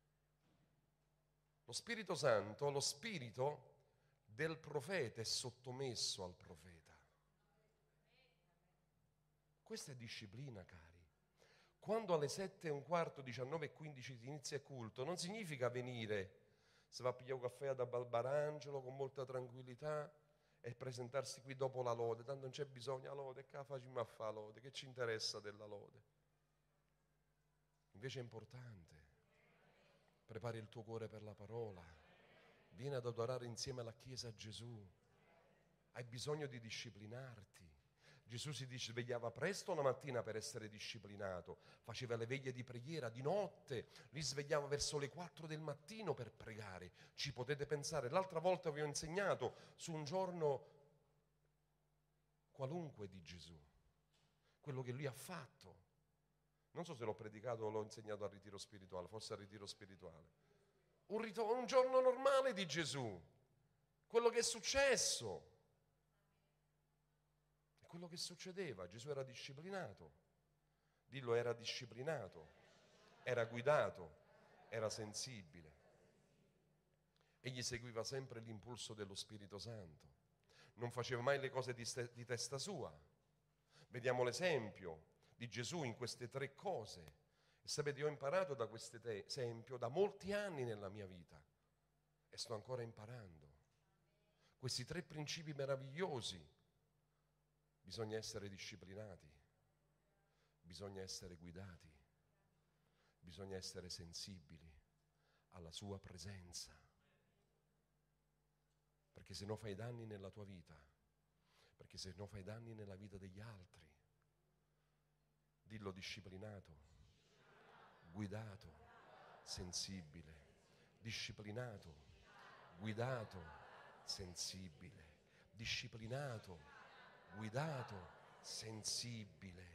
Lo Spirito Santo, lo spirito del profeta è sottomesso al profeta. Questa è disciplina, cari. Quando alle 7:15, 19:15 ti inizia il culto, non significa venire, se va a pigliare un caffè da Barbarangelo con molta tranquillità e presentarsi qui dopo la lode. Tanto non c'è bisogno della lode, che facciamo a fare la lode? Che ci interessa della lode? Invece è importante. Prepari il tuo cuore per la parola. Vieni ad adorare insieme alla Chiesa a Gesù. Hai bisogno di disciplinarti. Gesù si svegliava presto la mattina per essere disciplinato, faceva le veglie di preghiera di notte, li svegliava verso le 4 del mattino per pregare. Ci potete pensare, l'altra volta vi ho insegnato su un giorno qualunque di Gesù, quello che lui ha fatto. Non so se l'ho predicato o l'ho insegnato al ritiro spirituale, forse al ritiro spirituale. Un giorno normale di Gesù, quello che è successo. Quello che succedeva, Gesù era disciplinato, dillo, era disciplinato, era guidato, era sensibile. Egli seguiva sempre l'impulso dello Spirito Santo, non faceva mai le cose di testa sua. Vediamo l'esempio di Gesù in queste tre cose. E sapete, io ho imparato da questo esempio da molti anni nella mia vita e sto ancora imparando. Questi tre principi meravigliosi. Bisogna essere disciplinati, bisogna essere guidati, bisogna essere sensibili alla sua presenza, perché se no fai danni nella tua vita, perché se no fai danni nella vita degli altri. Dillo, disciplinato, guidato, sensibile, disciplinato, guidato, sensibile, disciplinato, guidato, sensibile.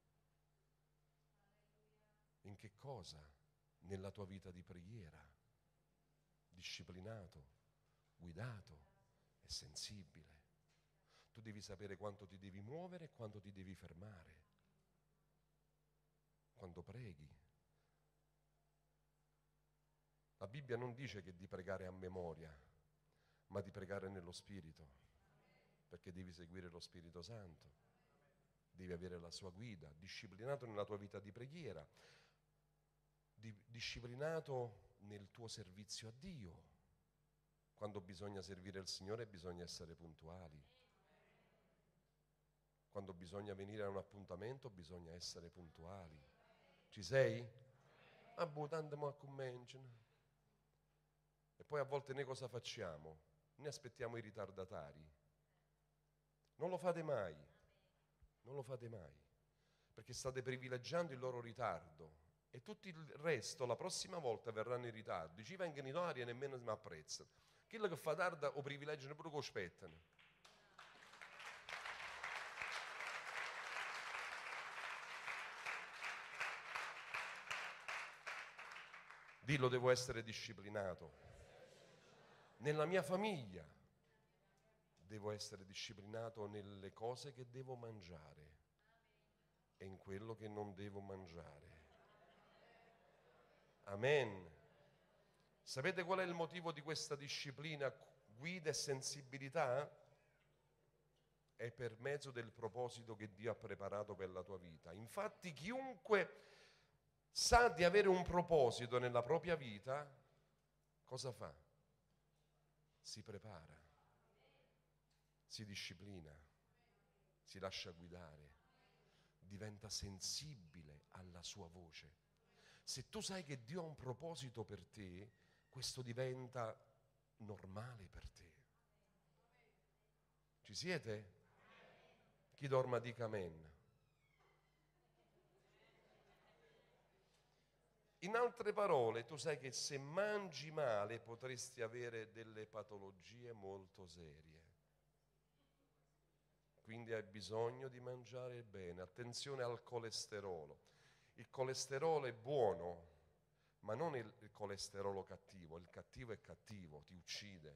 In che cosa? Nella tua vita di preghiera. Disciplinato, guidato e sensibile. Tu devi sapere quanto ti devi muovere e quanto ti devi fermare. Quando preghi. La Bibbia non dice che di pregare a memoria, ma di pregare nello Spirito. Perché devi seguire lo Spirito Santo, devi avere la sua guida, disciplinato nella tua vita di preghiera, disciplinato nel tuo servizio a Dio. Quando bisogna servire il Signore bisogna essere puntuali. Quando bisogna venire a un appuntamento bisogna essere puntuali. Ci sei? Ah, boh, tanto mo accominciano. E poi a volte noi cosa facciamo? Ne aspettiamo i ritardatari. Non lo fate mai. Non lo fate mai, perché state privilegiando il loro ritardo e tutto il resto la prossima volta verranno in ritardo. Ci vengono in aria e nemmeno mi apprezzano. Quello che fa tarda o privilegiano pure che aspettano. Dillo, devo essere disciplinato. Nella mia famiglia devo essere disciplinato nelle cose che devo mangiare e in quello che non devo mangiare. Amen. Sapete qual è il motivo di questa disciplina, guida e sensibilità? È per mezzo del proposito che Dio ha preparato per la tua vita. Infatti chiunque sa di avere un proposito nella propria vita, cosa fa? Si prepara, si disciplina, si lascia guidare, diventa sensibile alla sua voce. Se tu sai che Dio ha un proposito per te, questo diventa normale per te. Ci siete? Chi dorma dica amen. In altre parole, tu sai che se mangi male potresti avere delle patologie molto serie. Quindi hai bisogno di mangiare bene. Attenzione al colesterolo. Il colesterolo è buono, ma non il colesterolo cattivo. Il cattivo è cattivo, ti uccide.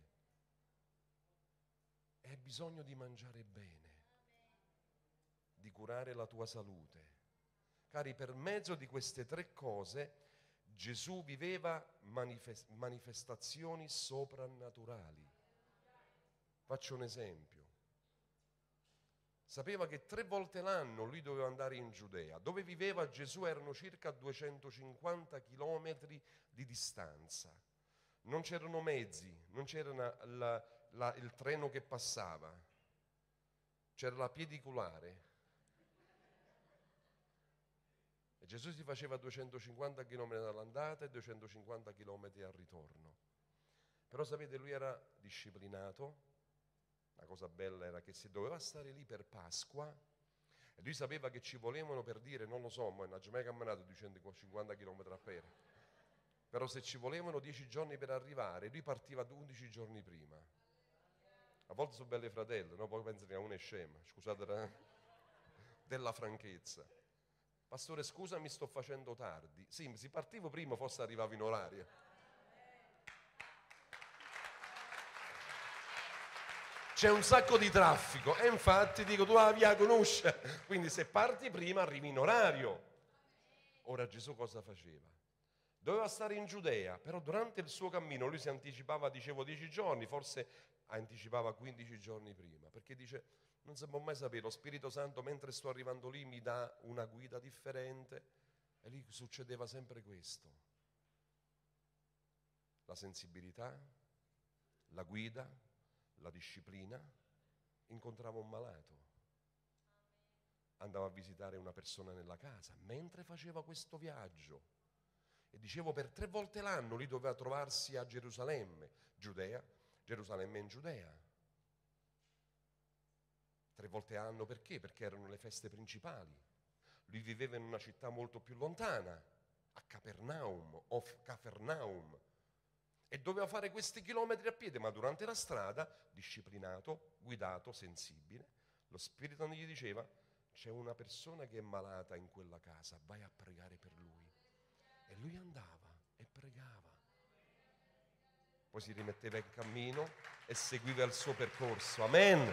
E hai bisogno di mangiare bene, di curare la tua salute. Cari, per mezzo di queste tre cose Gesù viveva manifestazioni soprannaturali. Faccio un esempio. Sapeva che 3 volte l'anno lui doveva andare in Giudea. Dove viveva Gesù erano circa 250 chilometri di distanza. Non c'erano mezzi, non c'era il treno che passava, c'era la piediculare. E Gesù si faceva 250 km all'andata e 250 km al ritorno. Però sapete, lui era disciplinato. La cosa bella era che se doveva stare lì per Pasqua, e lui sapeva che ci volevano, per dire, non lo so, ma in Giamaica camminato 250 km a piedi, però se ci volevano 10 giorni per arrivare, lui partiva 11 giorni prima. A volte sono belle fratelli, no? Poi pensano che uno è scema, scusate della franchezza. Pastore, scusa, mi sto facendo tardi. Sì, se partivo prima forse arrivavo in orario. C'è un sacco di traffico e infatti dico, tu la via conosci, quindi se parti prima arrivi in orario. Ora Gesù cosa faceva? Doveva stare in Giudea, però durante il suo cammino lui si anticipava, dicevo 10 giorni, forse anticipava 15 giorni prima, perché dice, non si può mai sapere, lo Spirito Santo mentre sto arrivando lì mi dà una guida differente, e lì succedeva sempre questo. La sensibilità, la guida, la disciplina. Incontrava un malato, andava a visitare una persona nella casa mentre faceva questo viaggio, e dicevo per 3 volte l'anno lui doveva trovarsi a Gerusalemme, Giudea, Gerusalemme in Giudea. 3 volte l'anno perché? Perché erano le feste principali. Lui viveva in una città molto più lontana, a Capernaum, e doveva fare questi chilometri a piedi, ma durante la strada, disciplinato, guidato, sensibile, lo Spirito gli diceva, c'è una persona che è malata in quella casa, vai a pregare per lui. E lui andava e pregava. Poi si rimetteva in cammino e seguiva il suo percorso. Amen.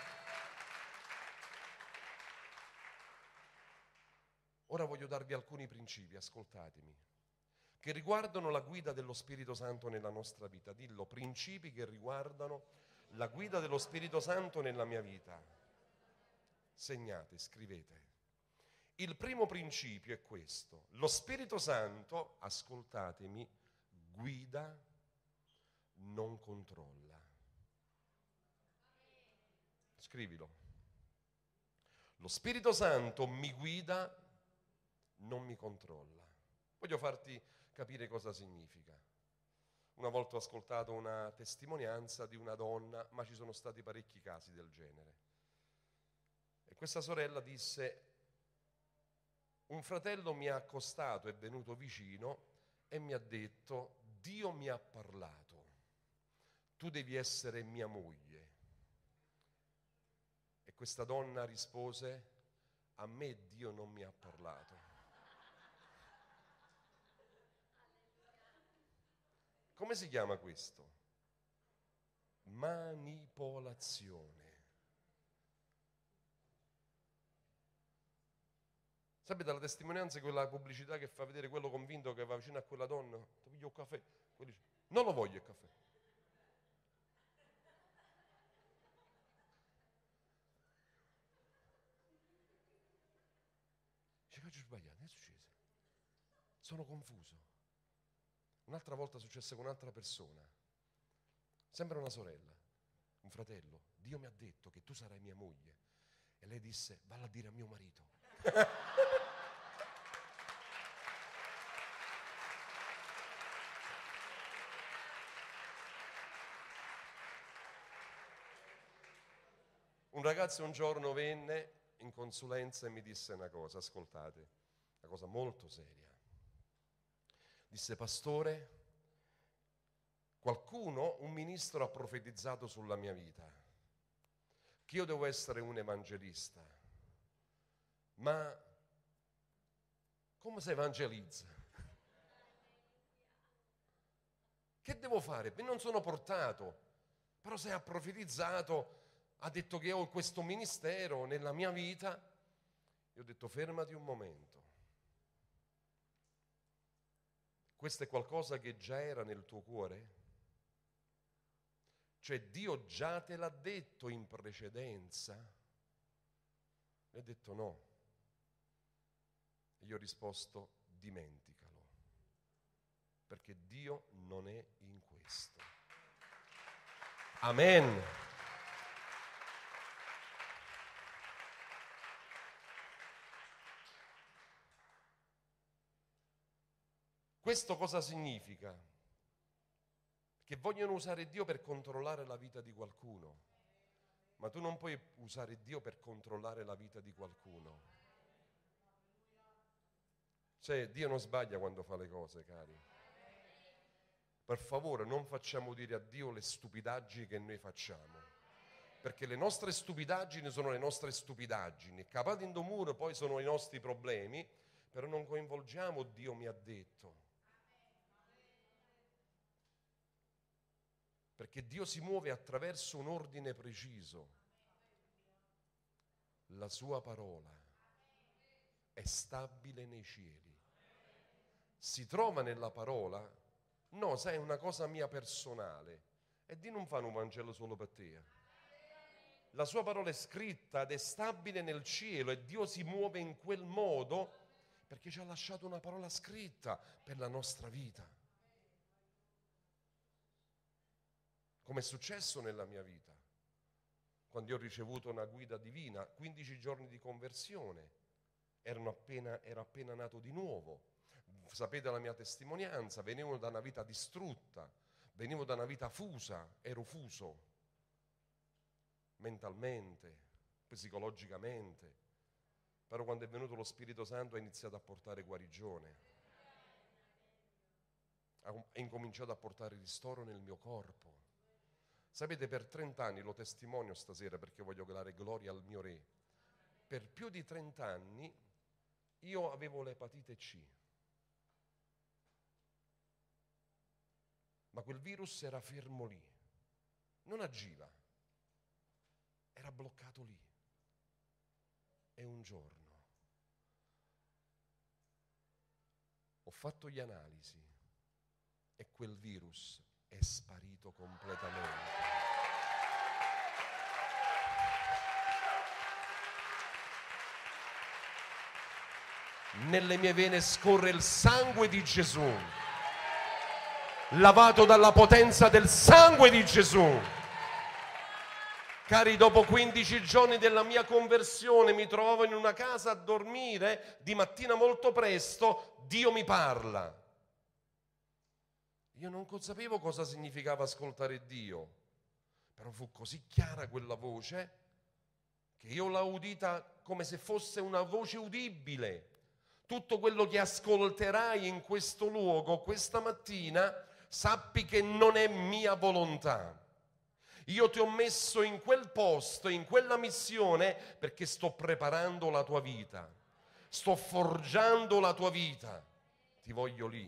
Ora voglio darvi alcuni principi, ascoltatemi, che riguardano la guida dello Spirito Santo nella nostra vita. Dillo, principi che riguardano la guida dello Spirito Santo nella mia vita. Segnate, scrivete. Il primo principio è questo. Lo Spirito Santo, ascoltatemi, guida, non controlla. Scrivilo. Lo Spirito Santo mi guida, non mi controlla. Voglio farti capire cosa significa. Una volta ho ascoltato una testimonianza di una donna, ma ci sono stati parecchi casi del genere. E questa sorella disse: un fratello mi ha accostato, è venuto vicino e mi ha detto: Dio mi ha parlato, tu devi essere mia moglie. E questa donna rispose: a me Dio non mi ha parlato. Come si chiama questo? Manipolazione. Sapete la testimonianza è quella pubblicità che fa vedere quello convinto che va vicino a quella donna? Ti piglio un caffè. Quello dice: non lo voglio il caffè. Dice: che ho sbagliato, che è successo? Sono confuso. Un'altra volta è successo con un'altra persona. Sembra una sorella, un fratello. Dio mi ha detto che tu sarai mia moglie. E lei disse: valla a dire a mio marito. Un ragazzo un giorno venne in consulenza e mi disse una cosa, ascoltate, una cosa molto seria. Disse: pastore, qualcuno, un ministro ha profetizzato sulla mia vita, che io devo essere un evangelista, ma come si evangelizza? Che devo fare? Non sono portato, però se ha profetizzato, ha detto che ho questo ministero nella mia vita. Io ho detto: fermati un momento. Questo è qualcosa che già era nel tuo cuore? Cioè Dio già te l'ha detto in precedenza? E ho detto no. E io ho risposto: dimenticalo, perché Dio non è in questo. Amen. Questo cosa significa? Che vogliono usare Dio per controllare la vita di qualcuno, ma tu non puoi usare Dio per controllare la vita di qualcuno. Cioè, Dio non sbaglia quando fa le cose, cari. Per favore, non facciamo dire a Dio le stupidaggini che noi facciamo, perché le nostre stupidaggini sono le nostre stupidaggini, capati in muro poi sono i nostri problemi, però non coinvolgiamo Dio mi ha detto. Perché Dio si muove attraverso un ordine preciso. La sua parola è stabile nei cieli. Si trova nella parola? No, sai, è una cosa mia personale. E Dio non fa un Vangelo solo per te. La sua parola è scritta ed è stabile nel cielo e Dio si muove in quel modo perché ci ha lasciato una parola scritta per la nostra vita. Come è successo nella mia vita, quando io ho ricevuto una guida divina, 15 giorni di conversione, ero appena nato di nuovo. Sapete la mia testimonianza, venivo da una vita distrutta, venivo da una vita fusa, ero fuso mentalmente, psicologicamente, però quando è venuto lo Spirito Santo ha iniziato a portare guarigione, ha incominciato a portare ristoro nel mio corpo. Sapete, per 30 anni, lo testimonio stasera perché voglio dare gloria al mio Re, per più di 30 anni io avevo l'epatite C, ma quel virus era fermo lì, non agiva, era bloccato lì. E un giorno ho fatto gli analisi e quel virus è sparito completamente. Nelle mie vene scorre il sangue di Gesù, lavato dalla potenza del sangue di Gesù. Cari, dopo 15 giorni della mia conversione mi trovavo in una casa a dormire, di mattina molto presto Dio mi parla. Io non sapevo cosa significava ascoltare Dio, però fu così chiara quella voce che io l'ho udita come se fosse una voce udibile. Tutto quello che ascolterai in questo luogo questa mattina, sappi che non è mia volontà. Io ti ho messo in quel posto, in quella missione, perché sto preparando la tua vita, sto forgiando la tua vita, ti voglio lì.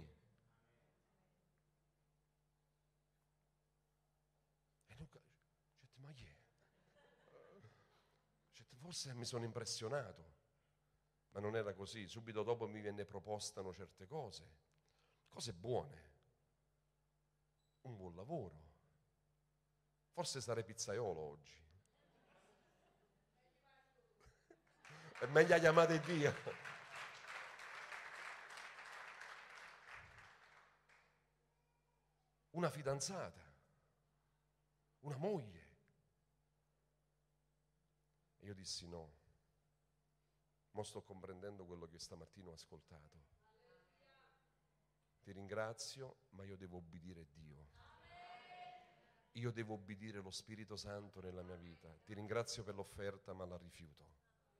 E Luca, ma chi è? Forse mi sono impressionato, ma non era così. Subito dopo mi venne propostano certe cose buone, un buon lavoro. Forse sarei pizzaiolo oggi. È meglio chiamare Dio. Una fidanzata, una moglie. E io dissi no. Mo sto comprendendo quello che stamattina ho ascoltato. Ti ringrazio, ma io devo obbedire Dio. Io devo obbedire lo Spirito Santo nella mia vita. Ti ringrazio per l'offerta, ma la rifiuto.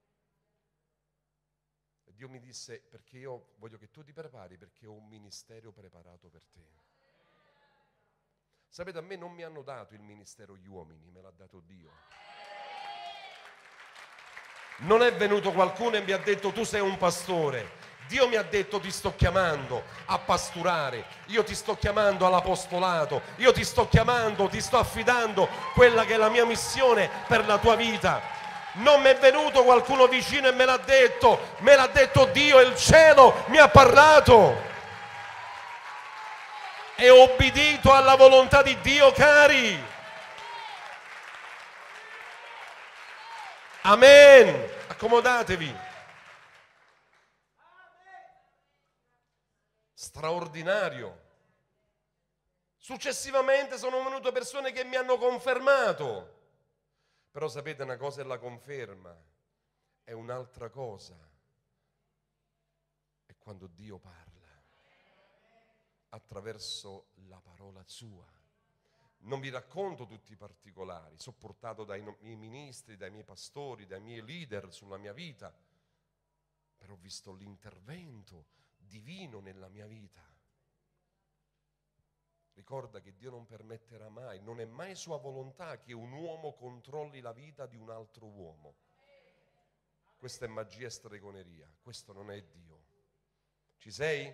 E Dio mi disse, perché io voglio che tu ti prepari, perché ho un ministero preparato per te. Sapete, a me non mi hanno dato il ministero gli uomini, me l'ha dato Dio. Non è venuto qualcuno e mi ha detto tu sei un pastore. Dio mi ha detto ti sto chiamando a pasturare, io ti sto chiamando all'apostolato, io ti sto chiamando, ti sto affidando quella che è la mia missione per la tua vita. Non mi è venuto qualcuno vicino e me l'ha detto Dio, il cielo mi ha parlato. E ho obbedito alla volontà di Dio, cari. Amen. Accomodatevi. Straordinario. Successivamente sono venute persone che mi hanno confermato. Però sapete, una cosa è la conferma, è un'altra cosa è quando Dio parla attraverso la parola sua. Non vi racconto tutti i particolari, sopportato dai miei ministri, dai miei pastori, dai miei leader sulla mia vita, però ho visto l'intervento divino nella mia vita. Ricorda che Dio non permetterà mai, non è mai sua volontà che un uomo controlli la vita di un altro uomo. Questa è magia e stregoneria, questo non è Dio. Ci sei?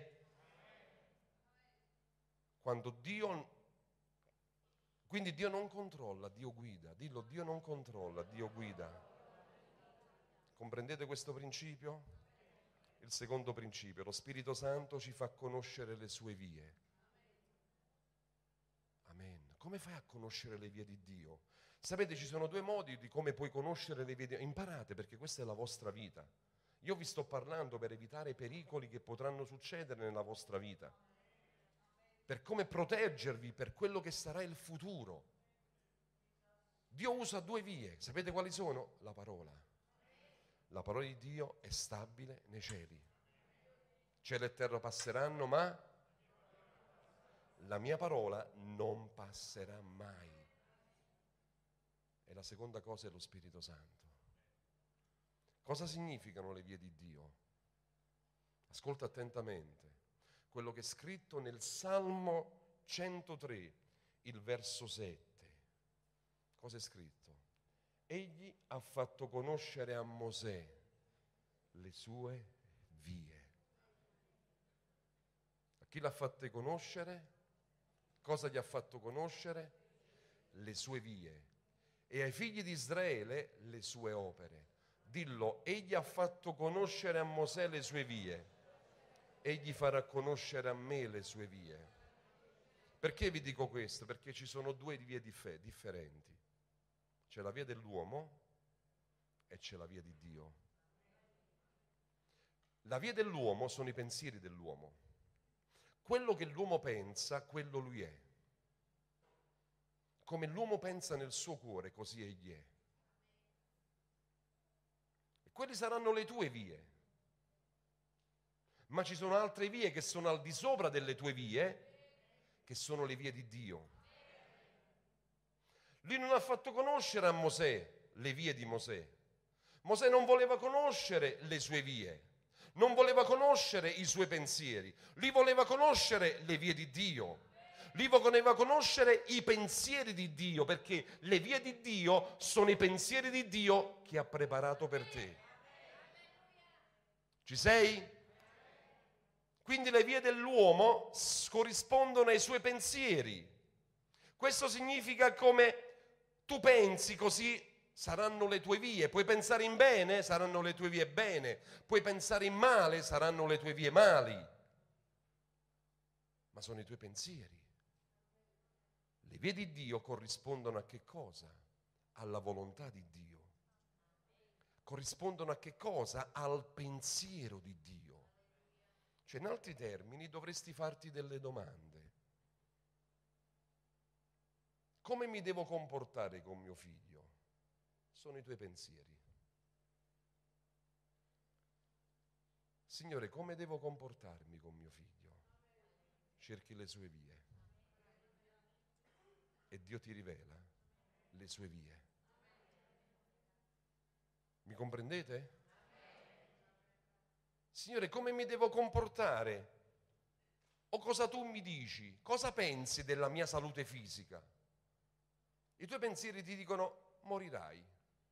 Quindi Dio non controlla, Dio guida. Dillo, Dio non controlla, Dio guida. Comprendete questo principio? Il secondo principio, lo Spirito Santo ci fa conoscere le sue vie. Amen. Come fai a conoscere le vie di Dio? Sapete, ci sono due modi di come puoi conoscere le vie di Dio. Imparate, perché questa è la vostra vita. Io vi sto parlando per evitare i pericoli che potranno succedere nella vostra vita, per come proteggervi per quello che sarà il futuro. Dio usa due vie. Sapete quali sono? La parola. La parola di Dio è stabile nei cieli. Cielo e terra passeranno, ma la mia parola non passerà mai. E la seconda cosa è lo Spirito Santo. Cosa significano le vie di Dio? Ascolta attentamente quello che è scritto nel Salmo 103, il verso 7. Cosa è scritto? Egli ha fatto conoscere a Mosè le sue vie. A chi l'ha fatte conoscere? Cosa gli ha fatto conoscere? Le sue vie. E ai figli di Israele le sue opere. Dillo, egli ha fatto conoscere a Mosè le sue vie. Egli farà conoscere a me le sue vie. Perché vi dico questo? Perché ci sono due vie differenti. C'è la via dell'uomo e c'è la via di Dio. La via dell'uomo sono i pensieri dell'uomo. Quello che l'uomo pensa, quello lui è. Come l'uomo pensa nel suo cuore, così egli è. E quelle saranno le tue vie. Ma ci sono altre vie che sono al di sopra delle tue vie, che sono le vie di Dio. Lui non ha fatto conoscere a Mosè le vie di Mosè, Mosè non voleva conoscere le sue vie, non voleva conoscere i suoi pensieri, lui voleva conoscere le vie di Dio. Lui voleva conoscere i pensieri di Dio, perché le vie di Dio sono i pensieri di Dio che ha preparato per te. Ci sei? Quindi le vie dell'uomo corrispondono ai suoi pensieri. Questo significa come tu pensi, così saranno le tue vie. Puoi pensare in bene, saranno le tue vie bene. Puoi pensare in male, saranno le tue vie mali. Ma sono i tuoi pensieri. Le vie di Dio corrispondono a che cosa? Alla volontà di Dio. Corrispondono a che cosa? Al pensiero di Dio. Cioè, in altri termini, dovresti farti delle domande. Come mi devo comportare con mio figlio? Sono i tuoi pensieri. Signore, come devo comportarmi con mio figlio? Cerchi le sue vie. E Dio ti rivela le sue vie. Mi comprendete? Signore, come mi devo comportare? O cosa tu mi dici? Cosa pensi della mia salute fisica? I tuoi pensieri ti dicono: morirai.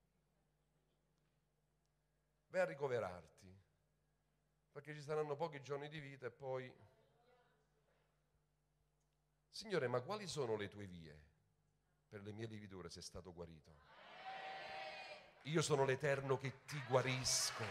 Vai a ricoverarti, perché ci saranno pochi giorni di vita e poi... Signore, ma quali sono le tue vie? Per le mie lividure sei stato guarito. Io sono l'Eterno che ti guarisco.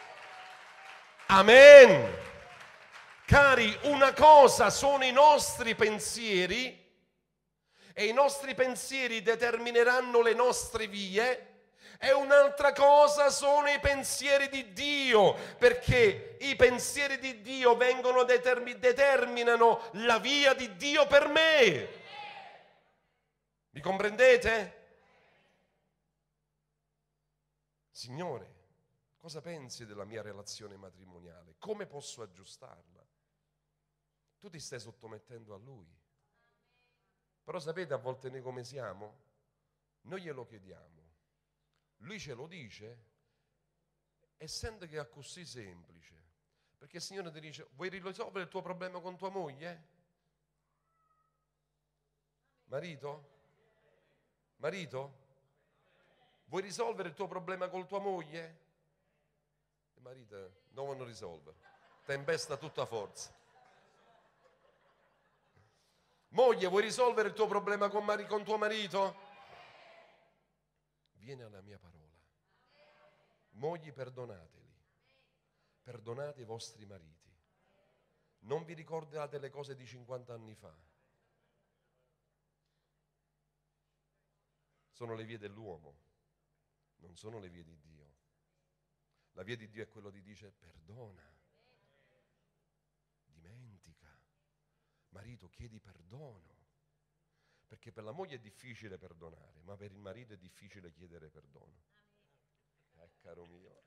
Amen. Cari, una cosa sono i nostri pensieri e i nostri pensieri determineranno le nostre vie, e un'altra cosa sono i pensieri di Dio, perché i pensieri di Dio vengono determinano la via di Dio per me. Mi comprendete? Signore, cosa pensi della mia relazione matrimoniale? Come posso aggiustarla? Tu ti stai sottomettendo a Lui. Però sapete a volte noi come siamo? Noi glielo chiediamo, Lui ce lo dice e sente che è così semplice. Perché il Signore ti dice: vuoi risolvere il tuo problema con tua moglie? Marito? Marito? Vuoi risolvere il tuo problema con tua moglie? Il marito non vuole risolvere, ti impesta tutta forza. Moglie, vuoi risolvere il tuo problema con tuo marito? Vieni alla mia parola. Mogli, perdonateli. Perdonate i vostri mariti. Non vi ricordate le cose di 50 anni fa. Sono le vie dell'uomo, non sono le vie di Dio. La via di Dio è quello di dire: perdona, dimentica. Marito, chiedi perdono. Perché per la moglie è difficile perdonare, ma per il marito è difficile chiedere perdono. Caro mio.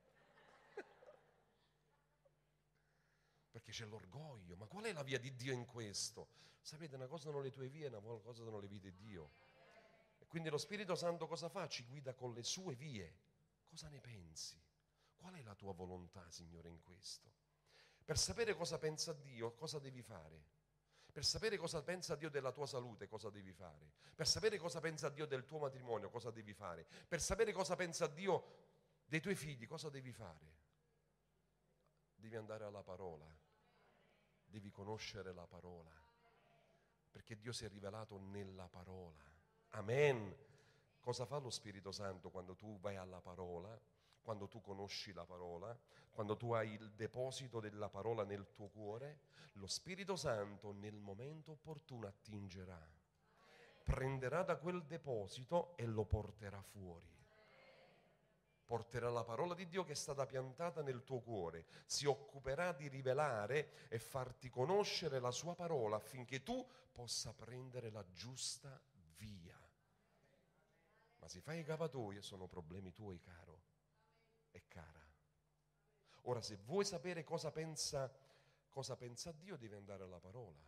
Perché c'è l'orgoglio. Ma qual è la via di Dio in questo? Sapete, una cosa sono le tue vie, una cosa sono le vie di Dio. E quindi lo Spirito Santo cosa fa? Ci guida con le sue vie. Cosa ne pensi? Qual è la tua volontà, Signore, in questo? Per sapere cosa pensa Dio, cosa devi fare? Per sapere cosa pensa Dio della tua salute, cosa devi fare? Per sapere cosa pensa Dio del tuo matrimonio, cosa devi fare? Per sapere cosa pensa Dio dei tuoi figli, cosa devi fare? Devi andare alla parola, devi conoscere la parola, perché Dio si è rivelato nella parola. Amen. Cosa fa lo Spirito Santo quando tu vai alla parola, quando tu conosci la parola, quando tu hai il deposito della parola nel tuo cuore? Lo Spirito Santo nel momento opportuno attingerà, prenderà da quel deposito e lo porterà fuori. Porterà la parola di Dio che è stata piantata nel tuo cuore, si occuperà di rivelare e farti conoscere la sua parola affinché tu possa prendere la giusta via. Ma se fai i cavatoie sono problemi tuoi, caro e cara. Ora, se vuoi sapere cosa pensa Dio, devi andare alla parola.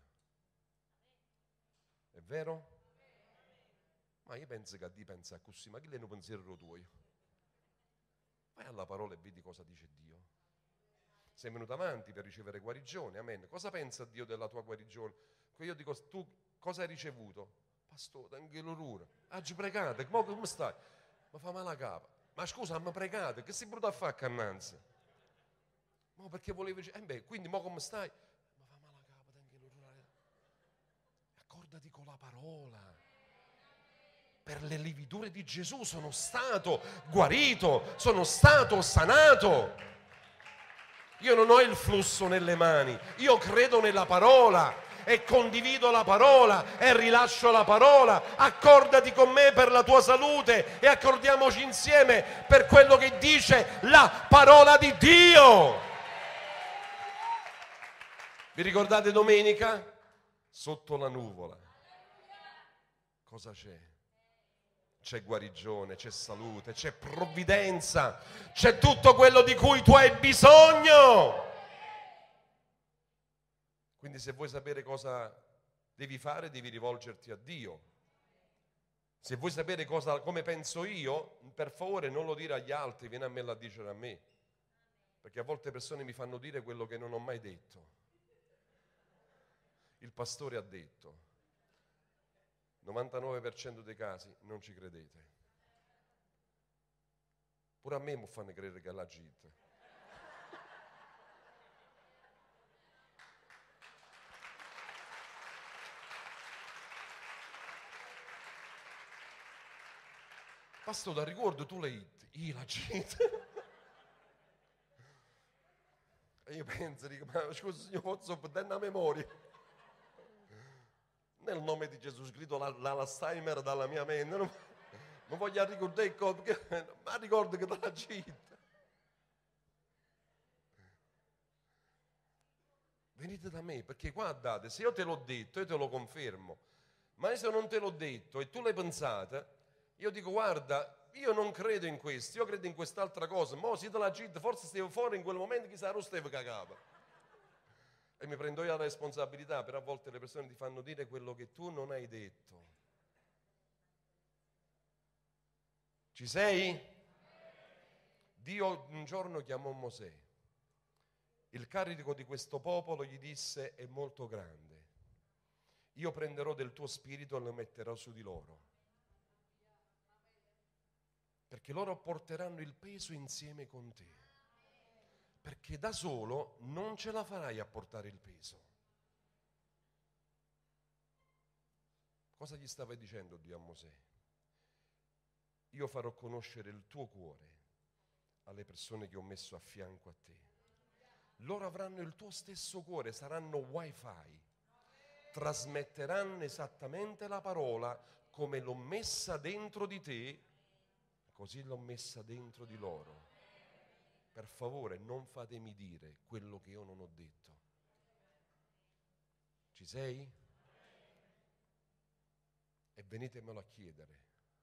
È vero? Ma io penso che Dio pensa così, ma chi è un pensiero tuo? vai alla parola e vedi cosa dice Dio. Sei venuto avanti per ricevere guarigione, amen. Cosa pensa Dio della tua guarigione? Io dico, tu cosa hai ricevuto? Pastore, anche l'orrore. Oggi pregate, come stai? Mi fa male la capa. Ma scusa, mi pregate, che sei venuto a fare cannanza? Ma perché volevi... quindi mo come stai? Mi fa male la capa, anche l'orrore. Accordati con la parola. Per le lividure di Gesù sono stato guarito, sono stato sanato. Io non ho il flusso nelle mani, io credo nella parola e condivido la parola e rilascio la parola. Accordati con me per la tua salute e accordiamoci insieme per quello che dice la parola di Dio. Vi ricordate domenica? Sotto la nuvola. Cosa c'è? C'è guarigione, c'è salute, c'è provvidenza, c'è tutto quello di cui tu hai bisogno. Quindi se vuoi sapere cosa devi fare, devi rivolgerti a Dio. Se vuoi sapere come penso io, per favore non lo dire agli altri, vieni a me a dicere a me. Perché a volte persone mi fanno dire quello che non ho mai detto. Il pastore ha detto. 99% dei casi non ci credete. Pure a me mi fanno credere che è la gente. Pastore, ricordo tu le hit, io la gente. E io penso, dico, ma scusa signor, posso perdere una memoria? Nel nome di Gesù Cristo l'Alzheimer dalla mia mente, non voglio ricordare ma ricordo che dalla gente. Venite da me, perché guardate, se io te l'ho detto, io te lo confermo, ma se non te l'ho detto e tu l'hai pensata, io dico guarda, io non credo in questo, io credo in quest'altra cosa, ma siete la gente, forse stavo fuori in quel momento, chissà non stavo cagava. E mi prendo io la responsabilità, però a volte le persone ti fanno dire quello che tu non hai detto. Ci sei? Dio un giorno chiamò Mosè. Il carico di questo popolo gli disse è molto grande. Io prenderò del tuo spirito e lo metterò su di loro. Perché loro porteranno il peso insieme con te. Perché da solo non ce la farai a portare il peso. Cosa gli stava dicendo Dio a Mosè? Io farò conoscere il tuo cuore alle persone che ho messo a fianco a te. Loro avranno il tuo stesso cuore, saranno wifi, trasmetteranno esattamente la parola come l'ho messa dentro di te, così l'ho messa dentro di loro. Per favore non fatemi dire quello che io non ho detto. Ci sei? E venitemelo a chiedere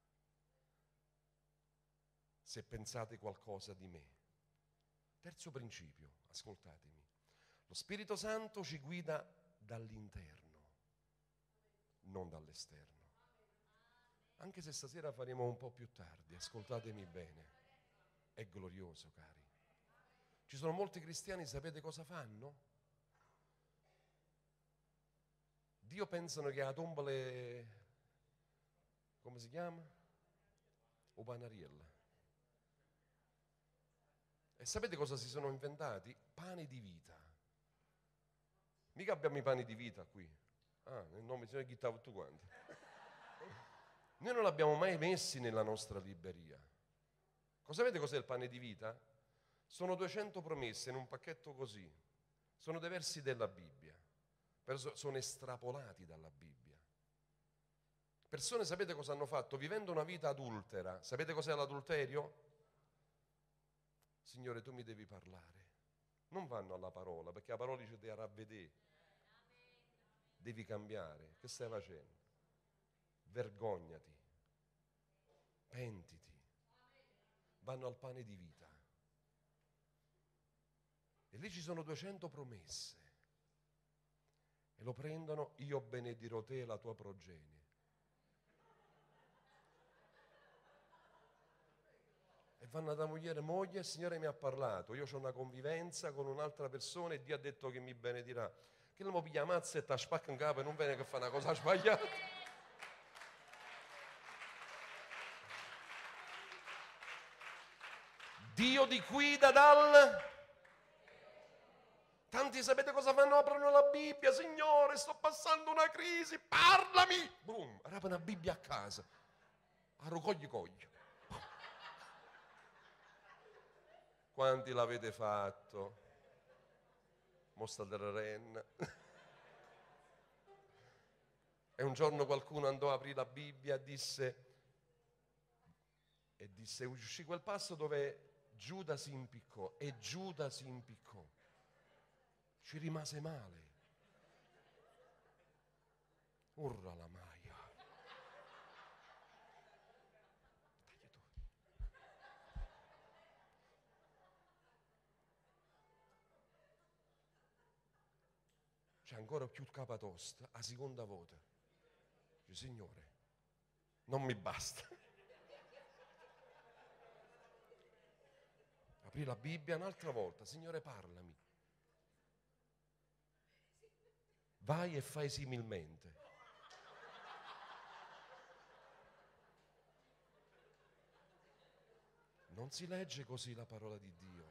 se pensate qualcosa di me. Terzo principio, ascoltatemi. Lo Spirito Santo ci guida dall'interno, non dall'esterno. Anche se stasera faremo un po' più tardi, ascoltatemi bene. È glorioso, cari. Ci sono molti cristiani, sapete cosa fanno? Dio pensano che a tombole, come si chiama? O panariella. E sapete cosa si sono inventati? Pane di vita. Mica abbiamo i pani di vita qui. Nel nome di chi tutto quanto. Noi non l'abbiamo mai messi nella nostra libreria. Sapete cos'è il pane di vita? Sono 200 promesse in un pacchetto così. Sono dei versi della Bibbia. Sono estrapolati dalla Bibbia. Persone, sapete cosa hanno fatto? Vivendo una vita adultera. Sapete cos'è l'adulterio? Signore, tu mi devi parlare. Non vanno alla parola, perché la parola dice devi ravvedere. Devi cambiare. Che stai facendo? Vergognati. Pentiti. Vanno al pane di vita. E lì ci sono 200 promesse. E lo prendono, io benedirò te e la tua progenie. E vanno da moglie, il Signore mi ha parlato, io ho una convivenza con un'altra persona e Dio ha detto che mi benedirà. Che non mi piglia la mazza e ti spacca in capo e non viene che fa una cosa sbagliata. Dio ti guida dal... Tanti sapete cosa fanno? Aprono la Bibbia, Signore, sto passando una crisi, parlami! Boom, apre una Bibbia a casa. Cogli. Quanti l'avete fatto? Mostra della renna. E un giorno qualcuno andò a aprire la Bibbia e disse, uscì quel passo dove Giuda si impiccò, e Giuda si impiccò. Ci rimase male. Urra la maia. C'è ancora più capatosta, a seconda volta. Dice, Signore, non mi basta. Aprì la Bibbia un'altra volta, Signore, parlami. Vai e fai similmente. Non si legge così la parola di Dio.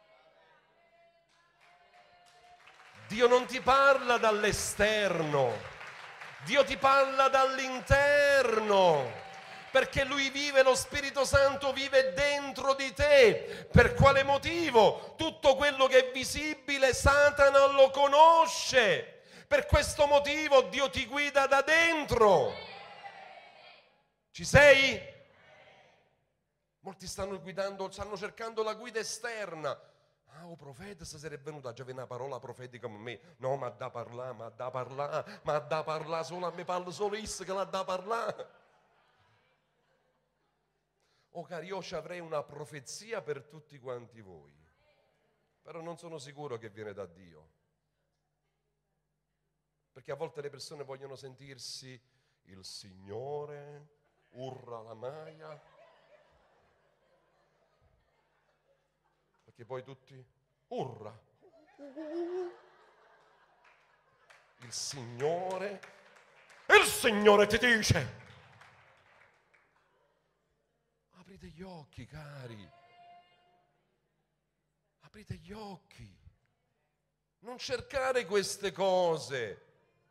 Dio non ti parla dall'esterno, Dio ti parla dall'interno, perché Lui vive, lo Spirito Santo vive dentro di te. Per quale motivo? Tutto quello che è visibile Satana lo conosce. Per questo motivo Dio ti guida da dentro. Ci sei? Molti stanno cercando la guida esterna. Ah, un profeta se sarebbe venuto, già viene una parola profetica a me. No, ma da parlare, solo a me parla solo isso che l'ha da parlare. Oh cari, io ci avrei una profezia per tutti quanti voi, però non sono sicuro che viene da Dio. Perché a volte le persone vogliono sentirsi il Signore, urra la maia. Perché poi tutti, urra. Il Signore ti dice. Aprite gli occhi, cari. Aprite gli occhi. Non cercare queste cose.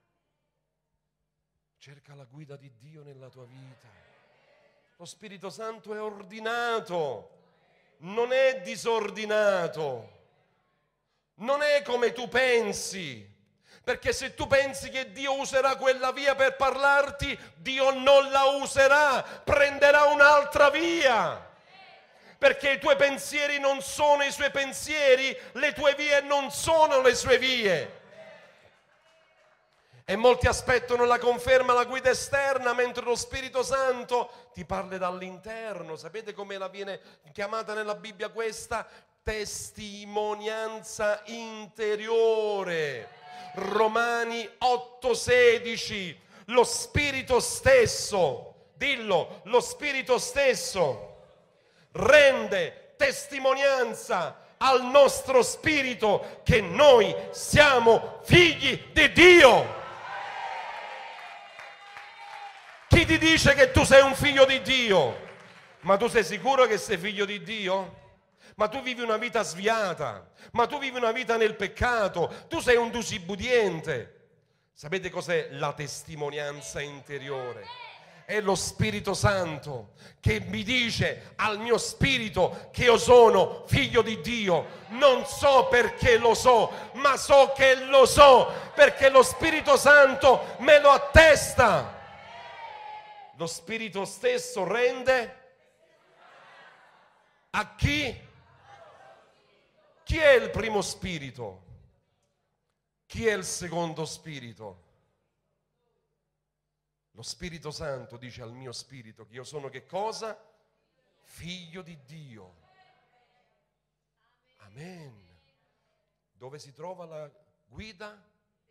Cerca la guida di Dio nella tua vita. Lo Spirito Santo è ordinato, non è disordinato, non è come tu pensi. Perché se tu pensi che Dio userà quella via per parlarti, Dio non la userà, prenderà un'altra via. Perché i tuoi pensieri non sono i suoi pensieri, le tue vie non sono le sue vie. E molti aspettano la conferma, la guida esterna, mentre lo Spirito Santo ti parla dall'interno. Sapete come la viene chiamata nella Bibbia questa? Testimonianza interiore. Romani 8,16. Lo Spirito stesso, dillo, lo Spirito stesso rende testimonianza al nostro spirito che noi siamo figli di Dio. Chi ti dice che tu sei un figlio di Dio? Ma tu sei sicuro che sei figlio di Dio? Ma tu vivi una vita sviata, ma tu vivi una vita nel peccato, tu sei un dusibbudiente. Sapete cos'è la testimonianza interiore? È lo Spirito Santo che mi dice al mio spirito che io sono figlio di Dio. Non so perché lo so, ma so che lo so, perché lo Spirito Santo me lo attesta. Lo Spirito stesso rende a chi? Chi è il primo spirito? Chi è il secondo spirito? Lo Spirito Santo dice al mio spirito che io sono che cosa? Figlio di Dio. Amen. Dove si trova la guida?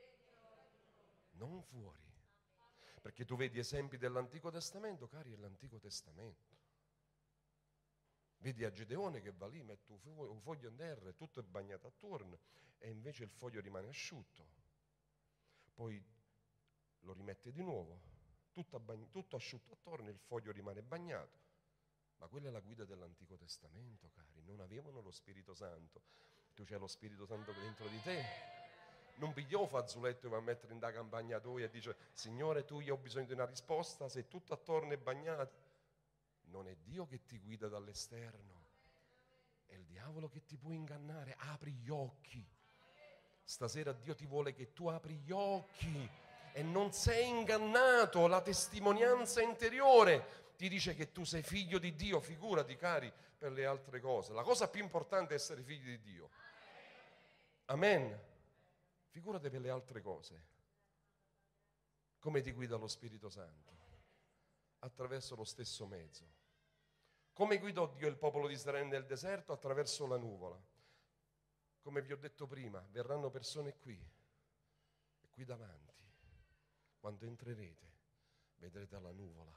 Non fuori. Perché tu vedi esempi dell'Antico Testamento, cari, è l'Antico Testamento. Vedi a Gedeone che va lì, mette un foglio in terra, tutto è bagnato attorno e invece il foglio rimane asciutto. Poi lo rimette di nuovo, tutto asciutto attorno e il foglio rimane bagnato. Ma quella è la guida dell'Antico Testamento, cari. Non avevano lo Spirito Santo. Tu c'hai lo Spirito Santo dentro di te. Non pigliò un fazzoletto e va a mettere in da campagnatoia e dice: Signore, tu io ho bisogno di una risposta, se tutto attorno è bagnato. Non è Dio che ti guida dall'esterno, è il diavolo che ti può ingannare. Apri gli occhi. Stasera Dio ti vuole che tu apri gli occhi e non sei ingannato. La testimonianza interiore ti dice che tu sei figlio di Dio. Figurati, cari, per le altre cose. La cosa più importante è essere figli di Dio. Amen. Figurati per le altre cose. Come ti guida lo Spirito Santo? Attraverso lo stesso mezzo. Come guidò Dio il popolo di Israele nel deserto? Attraverso la nuvola. Come vi ho detto prima, verranno persone qui e qui davanti. Quando entrerete, vedrete la nuvola.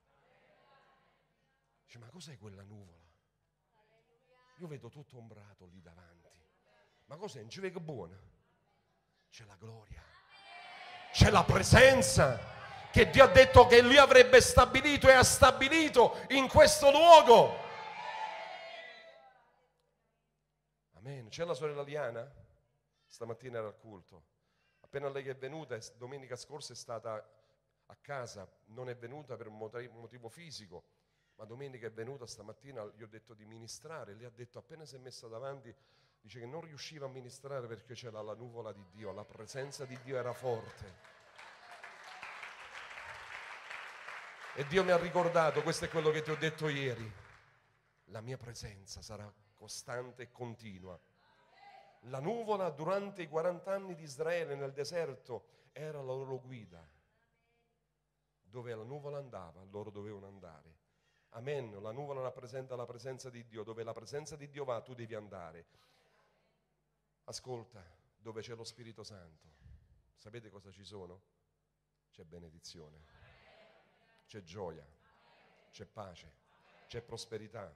Dice: ma cos'è quella nuvola? Io vedo tutto ombrato lì davanti. Ma cos'è? Non ci vedo buona. C'è la gloria. C'è la presenza che Dio ha detto che Lui avrebbe stabilito e ha stabilito in questo luogo. Amen. C'è la sorella Liana? Stamattina era al culto. Appena lei che è venuta, domenica scorsa è stata a casa, non è venuta per un motivo fisico, ma domenica è venuta, stamattina gli ho detto di ministrare. Lei ha detto, appena si è messa davanti, dice che non riusciva a ministrare perché c'era la nuvola di Dio, la presenza di Dio era forte. E Dio mi ha ricordato, questo è quello che ti ho detto ieri, la mia presenza sarà costante e continua. La nuvola durante i 40 anni di Israele nel deserto era la loro guida. Dove la nuvola andava, loro dovevano andare. Amen. La nuvola rappresenta la presenza di Dio. Dove la presenza di Dio va, tu devi andare. Ascolta, dove c'è lo Spirito Santo, sapete cosa ci sono? C'è benedizione, c'è gioia, c'è pace, c'è prosperità.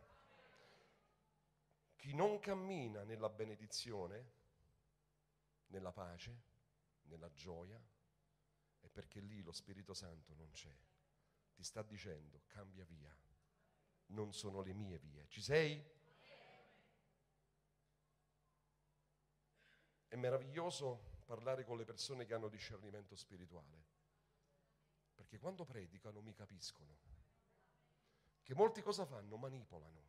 Chi non cammina nella benedizione, nella pace, nella gioia, è perché lì lo Spirito Santo non c'è. Ti sta dicendo: cambia via, non sono le mie vie. Ci sei? È meraviglioso parlare con le persone che hanno discernimento spirituale, perché quando predicano mi capiscono. Che molti cosa fanno? Manipolano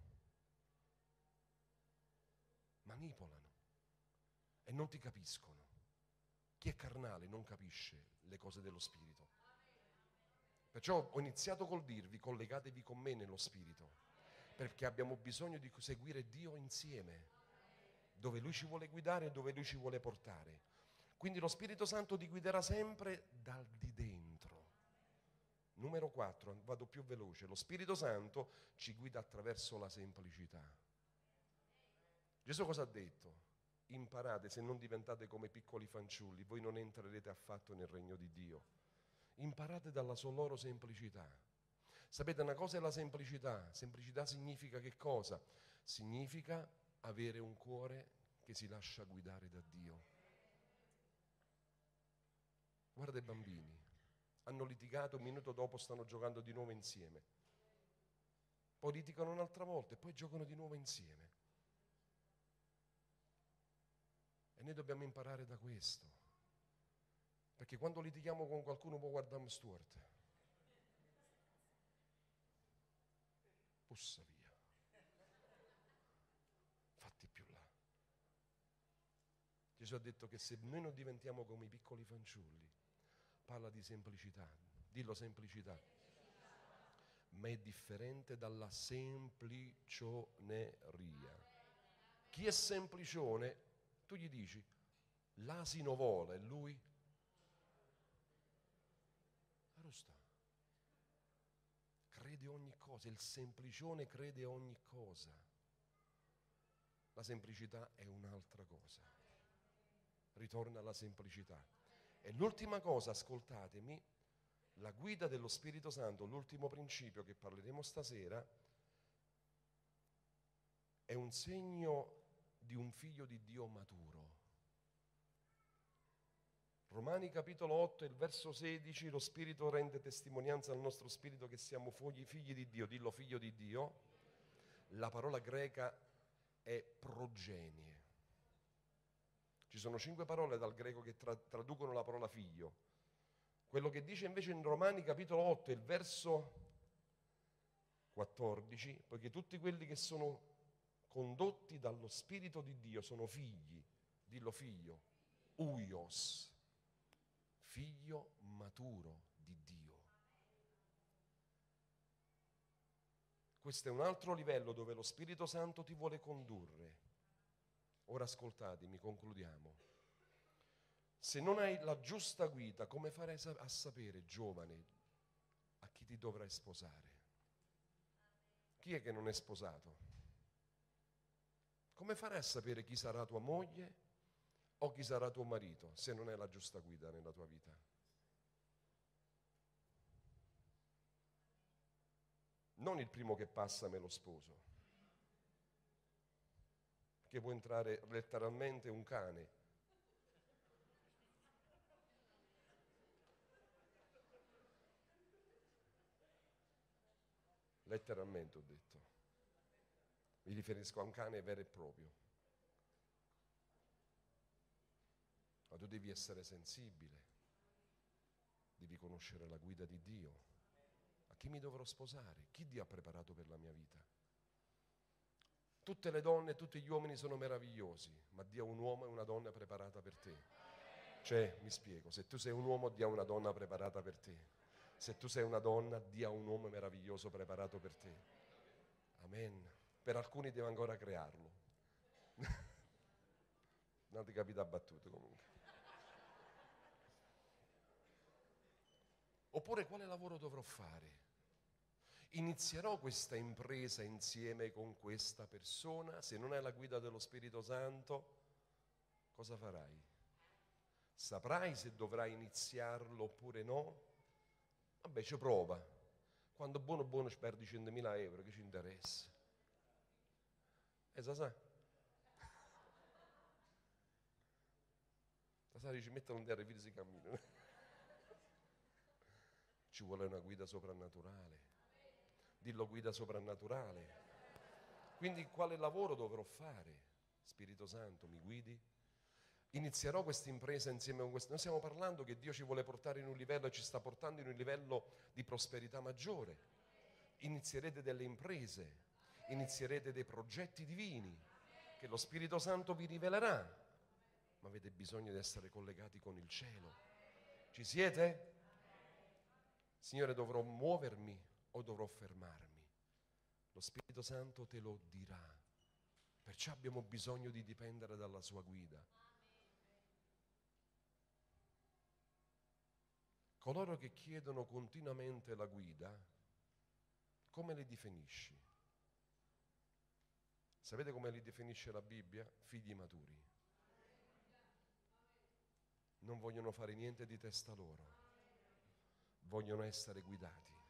e non ti capiscono. Chi è carnale non capisce le cose dello Spirito. Perciò ho iniziato col dirvi: collegatevi con me nello Spirito, perché abbiamo bisogno di seguire Dio insieme, dove Lui ci vuole guidare e dove Lui ci vuole portare. Quindi lo Spirito Santo ti guiderà sempre dal di dentro. Numero 4, vado più veloce. Lo Spirito Santo ci guida attraverso la semplicità. Gesù cosa ha detto? Imparate, se non diventate come piccoli fanciulli, voi non entrerete affatto nel regno di Dio. Imparate dalla sua loro semplicità. Sapete, una cosa è la semplicità. Semplicità significa che cosa? Significa avere un cuore che si lascia guidare da Dio. Guarda i bambini, hanno litigato, un minuto dopo stanno giocando di nuovo insieme. Poi litigano un'altra volta e poi giocano di nuovo insieme. E noi dobbiamo imparare da questo. Perché quando litighiamo con qualcuno poi guardiamo Stuart. Pussa via. Fatti più là. Gesù ha detto che se noi non diventiamo come i piccoli fanciulli, parla di semplicità. Dillo: semplicità. Ma è differente dalla semplicioneria. Chi è semplicione, tu gli dici: l'asino vola, e lui arrosta. Crede ogni cosa, il semplicione crede ogni cosa. La semplicità è un'altra cosa. Ritorna alla semplicità. E l'ultima cosa, ascoltatemi, la guida dello Spirito Santo, l'ultimo principio che parleremo stasera, è un segno di un figlio di Dio maturo. Romani capitolo 8, il verso 16, lo Spirito rende testimonianza al nostro spirito che siamo figli di Dio, dillo figlio di Dio. La parola greca è progenie. Ci sono 5 parole dal greco che traducono la parola figlio. Quello che dice invece in Romani capitolo 8, il verso 14, poiché tutti quelli che sono condotti dallo Spirito di Dio sono figli, dillo figlio, uios, figlio maturo di Dio. Questo è un altro livello dove lo Spirito Santo ti vuole condurre. Ora ascoltatemi, concludiamo. Se non hai la giusta guida, come farai a sapere, giovane, a chi ti dovrai sposare? Chi è che non è sposato? Come farai a sapere chi sarà tua moglie o chi sarà tuo marito se non hai la giusta guida nella tua vita? Non il primo che passa me lo sposo, che può entrare letteralmente un cane. Letteralmente ho detto. Mi riferisco a un cane vero e proprio. Ma tu devi essere sensibile, devi conoscere la guida di Dio. A chi mi dovrò sposare? Chi Dio ha preparato per la mia vita? Tutte le donne e tutti gli uomini sono meravigliosi, ma Dio ha un uomo e una donna preparata per te. Cioè, mi spiego, se tu sei un uomo, Dio ha una donna preparata per te. Se tu sei una donna, Dio ha un uomo meraviglioso preparato per te. Amen. Per alcuni deve ancora crearlo. Non ti capita battuto comunque. Oppure quale lavoro dovrò fare? Inizierò questa impresa insieme con questa persona? Se non hai la guida dello Spirito Santo, cosa farai? Saprai se dovrai iniziarlo oppure no? Vabbè, ci prova. Quando buono buono ci perdi 100.000 euro, che ci interessa? Sa? Ci mettono in terra e i figli si camminano. Ci vuole una guida soprannaturale. Dillo guida soprannaturale. Quindi quale lavoro dovrò fare? Spirito Santo, mi guidi? Inizierò questa impresa insieme con questo. Noi stiamo parlando che Dio ci vuole portare in un livello e ci sta portando in un livello di prosperità maggiore. Inizierete delle imprese, inizierete dei progetti divini che lo Spirito Santo vi rivelerà, ma avete bisogno di essere collegati con il cielo. Ci siete? Signore, dovrò muovermi o dovrò fermarmi? Lo Spirito Santo te lo dirà. Perciò abbiamo bisogno di dipendere dalla sua guida. Coloro che chiedono continuamente la guida, come li definisci? Sapete come li definisce la Bibbia? Figli maturi. Non vogliono fare niente di testa loro, vogliono essere guidati.